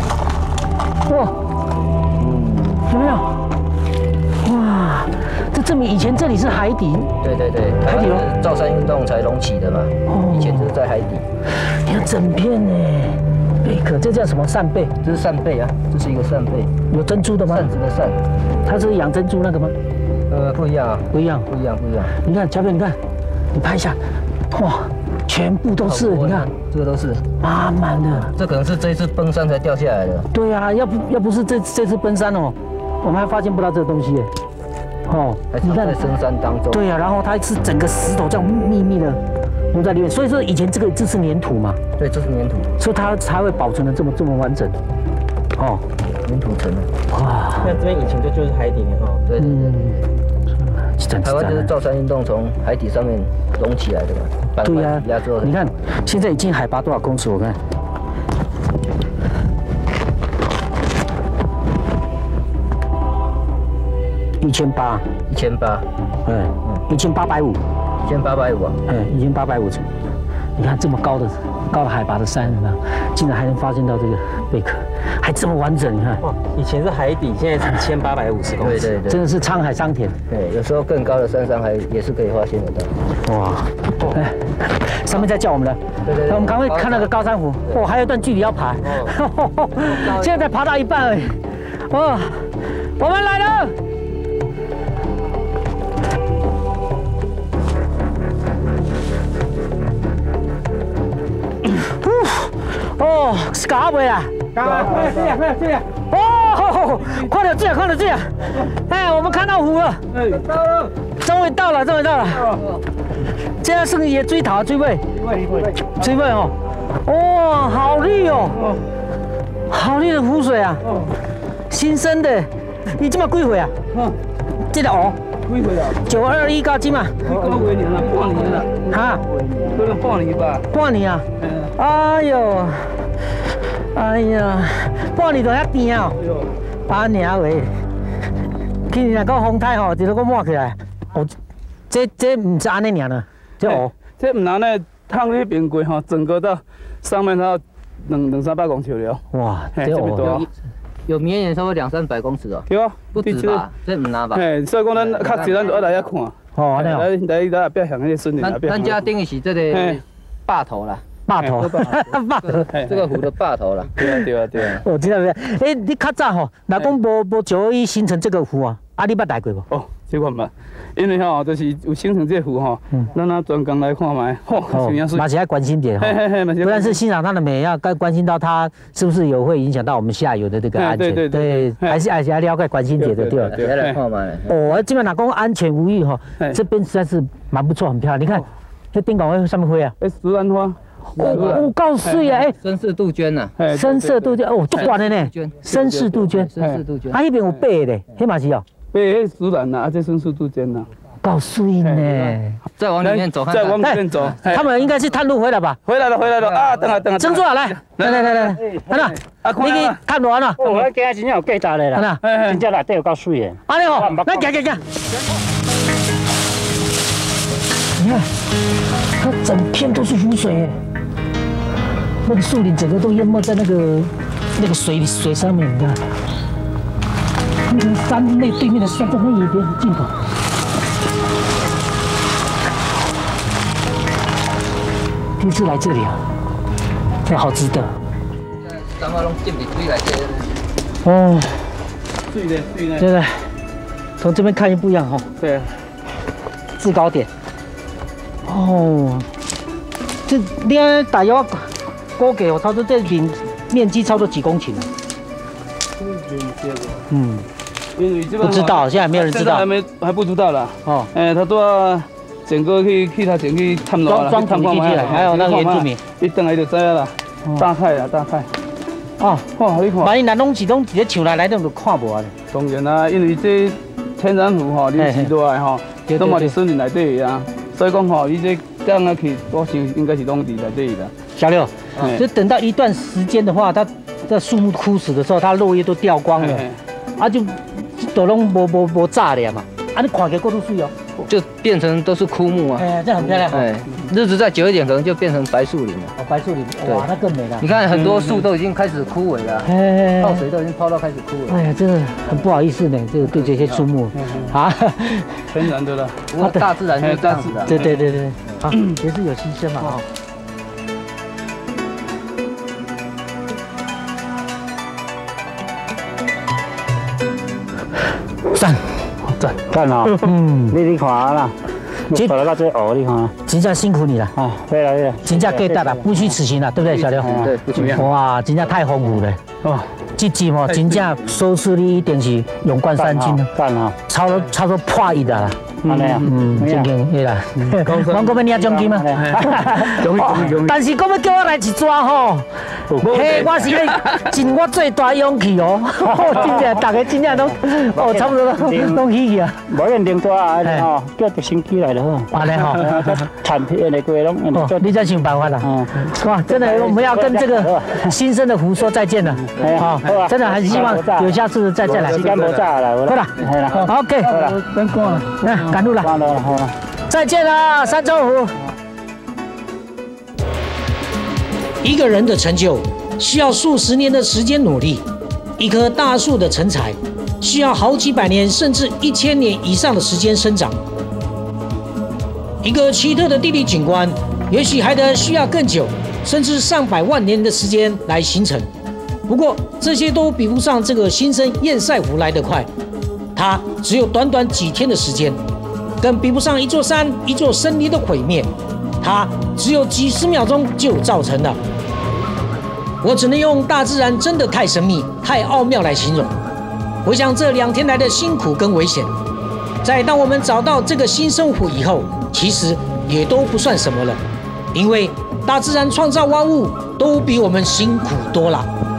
Speaker 1: 有没有？哇，这证明以前这里是海底。
Speaker 2: 对，海底是造山运动才隆起的嘛。以前就是在海底。
Speaker 1: 你看整片呢，贝壳，这叫什么扇贝？
Speaker 2: 这是扇贝啊，这是一个扇贝。
Speaker 1: 有珍珠的吗？
Speaker 2: 扇子的扇。
Speaker 1: 它是养珍珠那个吗？
Speaker 2: 不一样啊。
Speaker 1: 不一样。你看，嘉宾，你看，你拍一下，哇，全部都是，你看，
Speaker 2: 这个都是
Speaker 1: 满满的。
Speaker 2: 这可能是这一次崩山才掉下来的。
Speaker 1: 对啊，要不是这次崩山哦，我们还发现不到这个东西耶。
Speaker 2: 你看在深山当中。
Speaker 1: 对啊，然后它是整个石头这样密密的留在里面，所以说以前这是粘土嘛。
Speaker 2: 对，这是粘土，
Speaker 1: 所以它才会保存的这么完整。
Speaker 2: 粘土层的。
Speaker 7: 哇，那这边以前就是海底的
Speaker 2: 对。台湾就是造山运动从海底上面隆起来的嘛。
Speaker 1: 对呀，你看现在已经海拔多少公尺？我看。1800，
Speaker 2: 嗯
Speaker 1: ，1850，1850
Speaker 2: 啊
Speaker 1: ，1850层。你看这么高的海拔的山，竟然还能发现到这个贝壳，还这么完整。你看，
Speaker 7: 哇，以前是海底，现在是1850公尺，
Speaker 1: 真的是沧海桑田。
Speaker 2: 对，有时候更高的山上也是可以发现得到。
Speaker 1: 哇，上面在叫我们了。对，我们赶快看那个高山湖。还有一段距离要爬。现在才爬到一半而已。哇，我们来了。是搞未啊？这样。快点这样。我们看到湖了。终于到了。这样是也水头水尾哇，好绿哦，好绿的湖水啊，新生的。你这么几岁啊？这个
Speaker 3: 几岁啊
Speaker 7: ？921到今嘛
Speaker 3: ？9岁年了，半年了。
Speaker 7: 哈？
Speaker 3: 可能半年吧。
Speaker 7: 半年啊？哎呀，半年就遐甜啊！啊娘喂！去年那个风台吼，就个抹起来。这唔是安尼尔呢？
Speaker 3: 这唔然呢，趟那边过吼，整个到上面它200-300公尺了。
Speaker 1: 哇，
Speaker 2: 这多。有绵延差不多200-300公尺哦。
Speaker 3: 对啊，
Speaker 2: 不止吧？这唔难吧？
Speaker 3: 所以讲咱较实咱就要来遐看。
Speaker 1: 安尼哦。
Speaker 3: 来壁向迄个森林那边。
Speaker 2: 咱家等于是这个坝头啦。
Speaker 1: 坝头，
Speaker 2: 这个湖的坝头啦。
Speaker 3: 对啊。
Speaker 1: 我知道。你较早吼，若讲无921形成这个湖啊，你捌来过无？
Speaker 3: 这款吧，因为就是有形成这湖咱专工来看卖，
Speaker 1: 嘛是要关心点不但是欣赏它的美，要关心到它是不是会影响到我们下游的这个安全。对，还是要了解关心点的对。
Speaker 2: 对，来看卖。
Speaker 1: 基本上讲安全无虞这边实在是蛮不错，很漂亮。你看，这顶港上面灰啊，
Speaker 3: 石兰花。
Speaker 7: 有够水啊！
Speaker 2: 深色杜鹃呐，
Speaker 7: 深色杜鹃哦，足悬的呢。深色杜鹃，
Speaker 2: 深色杜鹃。
Speaker 7: 啊，那边有白的，迄嘛是哦。
Speaker 3: 白迄石兰呐，这深色杜鹃呐。
Speaker 7: 够水呢！
Speaker 2: 再往里面走，
Speaker 3: 再往里面走。
Speaker 7: 他们应该是探路回来吧？
Speaker 3: 回来了啊！等下。
Speaker 7: 郑座来，来，安娜，你去探路安娜。
Speaker 5: 我今仔真正有价值的啦，
Speaker 7: 安娜，
Speaker 5: 真正内底有够水的。
Speaker 7: 安尼哦，来行。你看，它整片都是湖水耶，那个树林整个都淹没在那个水上面，你看，那个山那对面的山在那一边尽头。第一次来这里啊，这好值得。
Speaker 2: 三马龙进比水来这。
Speaker 7: 哦，
Speaker 3: 水的。
Speaker 7: 对对，从这边看就不一样哈。
Speaker 3: 对，
Speaker 7: 制高点。哦，这连大约估计我差不多这面积差不多几公顷啊。嗯，
Speaker 3: 因为这
Speaker 7: 不知道，现在没有人知道，
Speaker 3: 还不知道啦。
Speaker 7: 哦，
Speaker 3: 他都要整个去他前去探路啦，
Speaker 7: 装土进去了，还有那个原住民，
Speaker 3: 一等下就知啦。大概。
Speaker 7: 哦，
Speaker 3: 哇，你看，
Speaker 7: 万一若拢一个树来都看无啊。
Speaker 3: 当然啦，因为这天然湖吼，你时落来吼，都嘛是森林内底啊，所以讲吼，你这样啊去，我想应该是拢伫内底啦。
Speaker 7: 小六，就等到一段时间的话，它这树木枯死的时候，它落叶都掉光了，啊就都拢无炸了嘛，啊你看起来够多水哦。
Speaker 2: 就变成都是枯木啊，
Speaker 7: 哎，这很漂亮。
Speaker 2: 哎，日子再久一点，可能就变成白树林了。
Speaker 7: 哦，白树林，哇，那更美了。
Speaker 2: 你看很多树都已经开始枯萎了，泡水都已经泡到开始枯萎。
Speaker 7: 哎呀，真的很不好意思呢，这个对这些树木啊，
Speaker 3: 天然的了。
Speaker 2: 不过大自然就是这样子的。
Speaker 7: 对，好，也是有牺牲嘛啊。
Speaker 5: 赞哦，你看啦，你跑到这学你看，
Speaker 7: 真正辛苦你了
Speaker 5: 啊，对了，
Speaker 7: 真正够大了，不虚此行了，对不对，小刘？
Speaker 2: 对，不虚。
Speaker 7: 哇，真正太丰富了哦，这集哦，真正收视率一定是勇冠三金了，
Speaker 5: 赞啊，
Speaker 7: 差不多破1了啦。
Speaker 5: 安尼啊，
Speaker 7: 真经对啦，我讲要领奖金吗？但是讲要叫我来一抓吼，嘿，我是要尽我最大勇气哦，真正大家真正都哦，差不多拢起去啊。
Speaker 5: 无用领抓啊，吼，叫直升机来就好。
Speaker 7: 安尼吼，
Speaker 5: 产品的贵拢，
Speaker 7: 你再想办法啦。哇，真的我们要跟这个新生的湖说再见了。好，真的还是希望有下次再来。
Speaker 5: 时间无早啦，
Speaker 7: 好啦，OK，
Speaker 3: 好了，等过了。
Speaker 7: 赶路了，再见了，山中湖。一个人的成就需要数十年的时间努力，一棵大树的成材需要好几百年甚至1000年以上的时间生长。一个奇特的地理景观，也许还得需要更久，甚至上百万年的时间来形成。不过这些都比不上这个新生堰塞湖来得快，它只有短短几天的时间。更比不上一座山、一座森林的毁灭，它只有几十秒钟就造成了。我只能用大自然真的太神秘、太奥妙来形容。回想这2天来的辛苦跟危险，在当我们找到这个新生湖以后，其实也都不算什么了，因为大自然创造万物都比我们辛苦多了。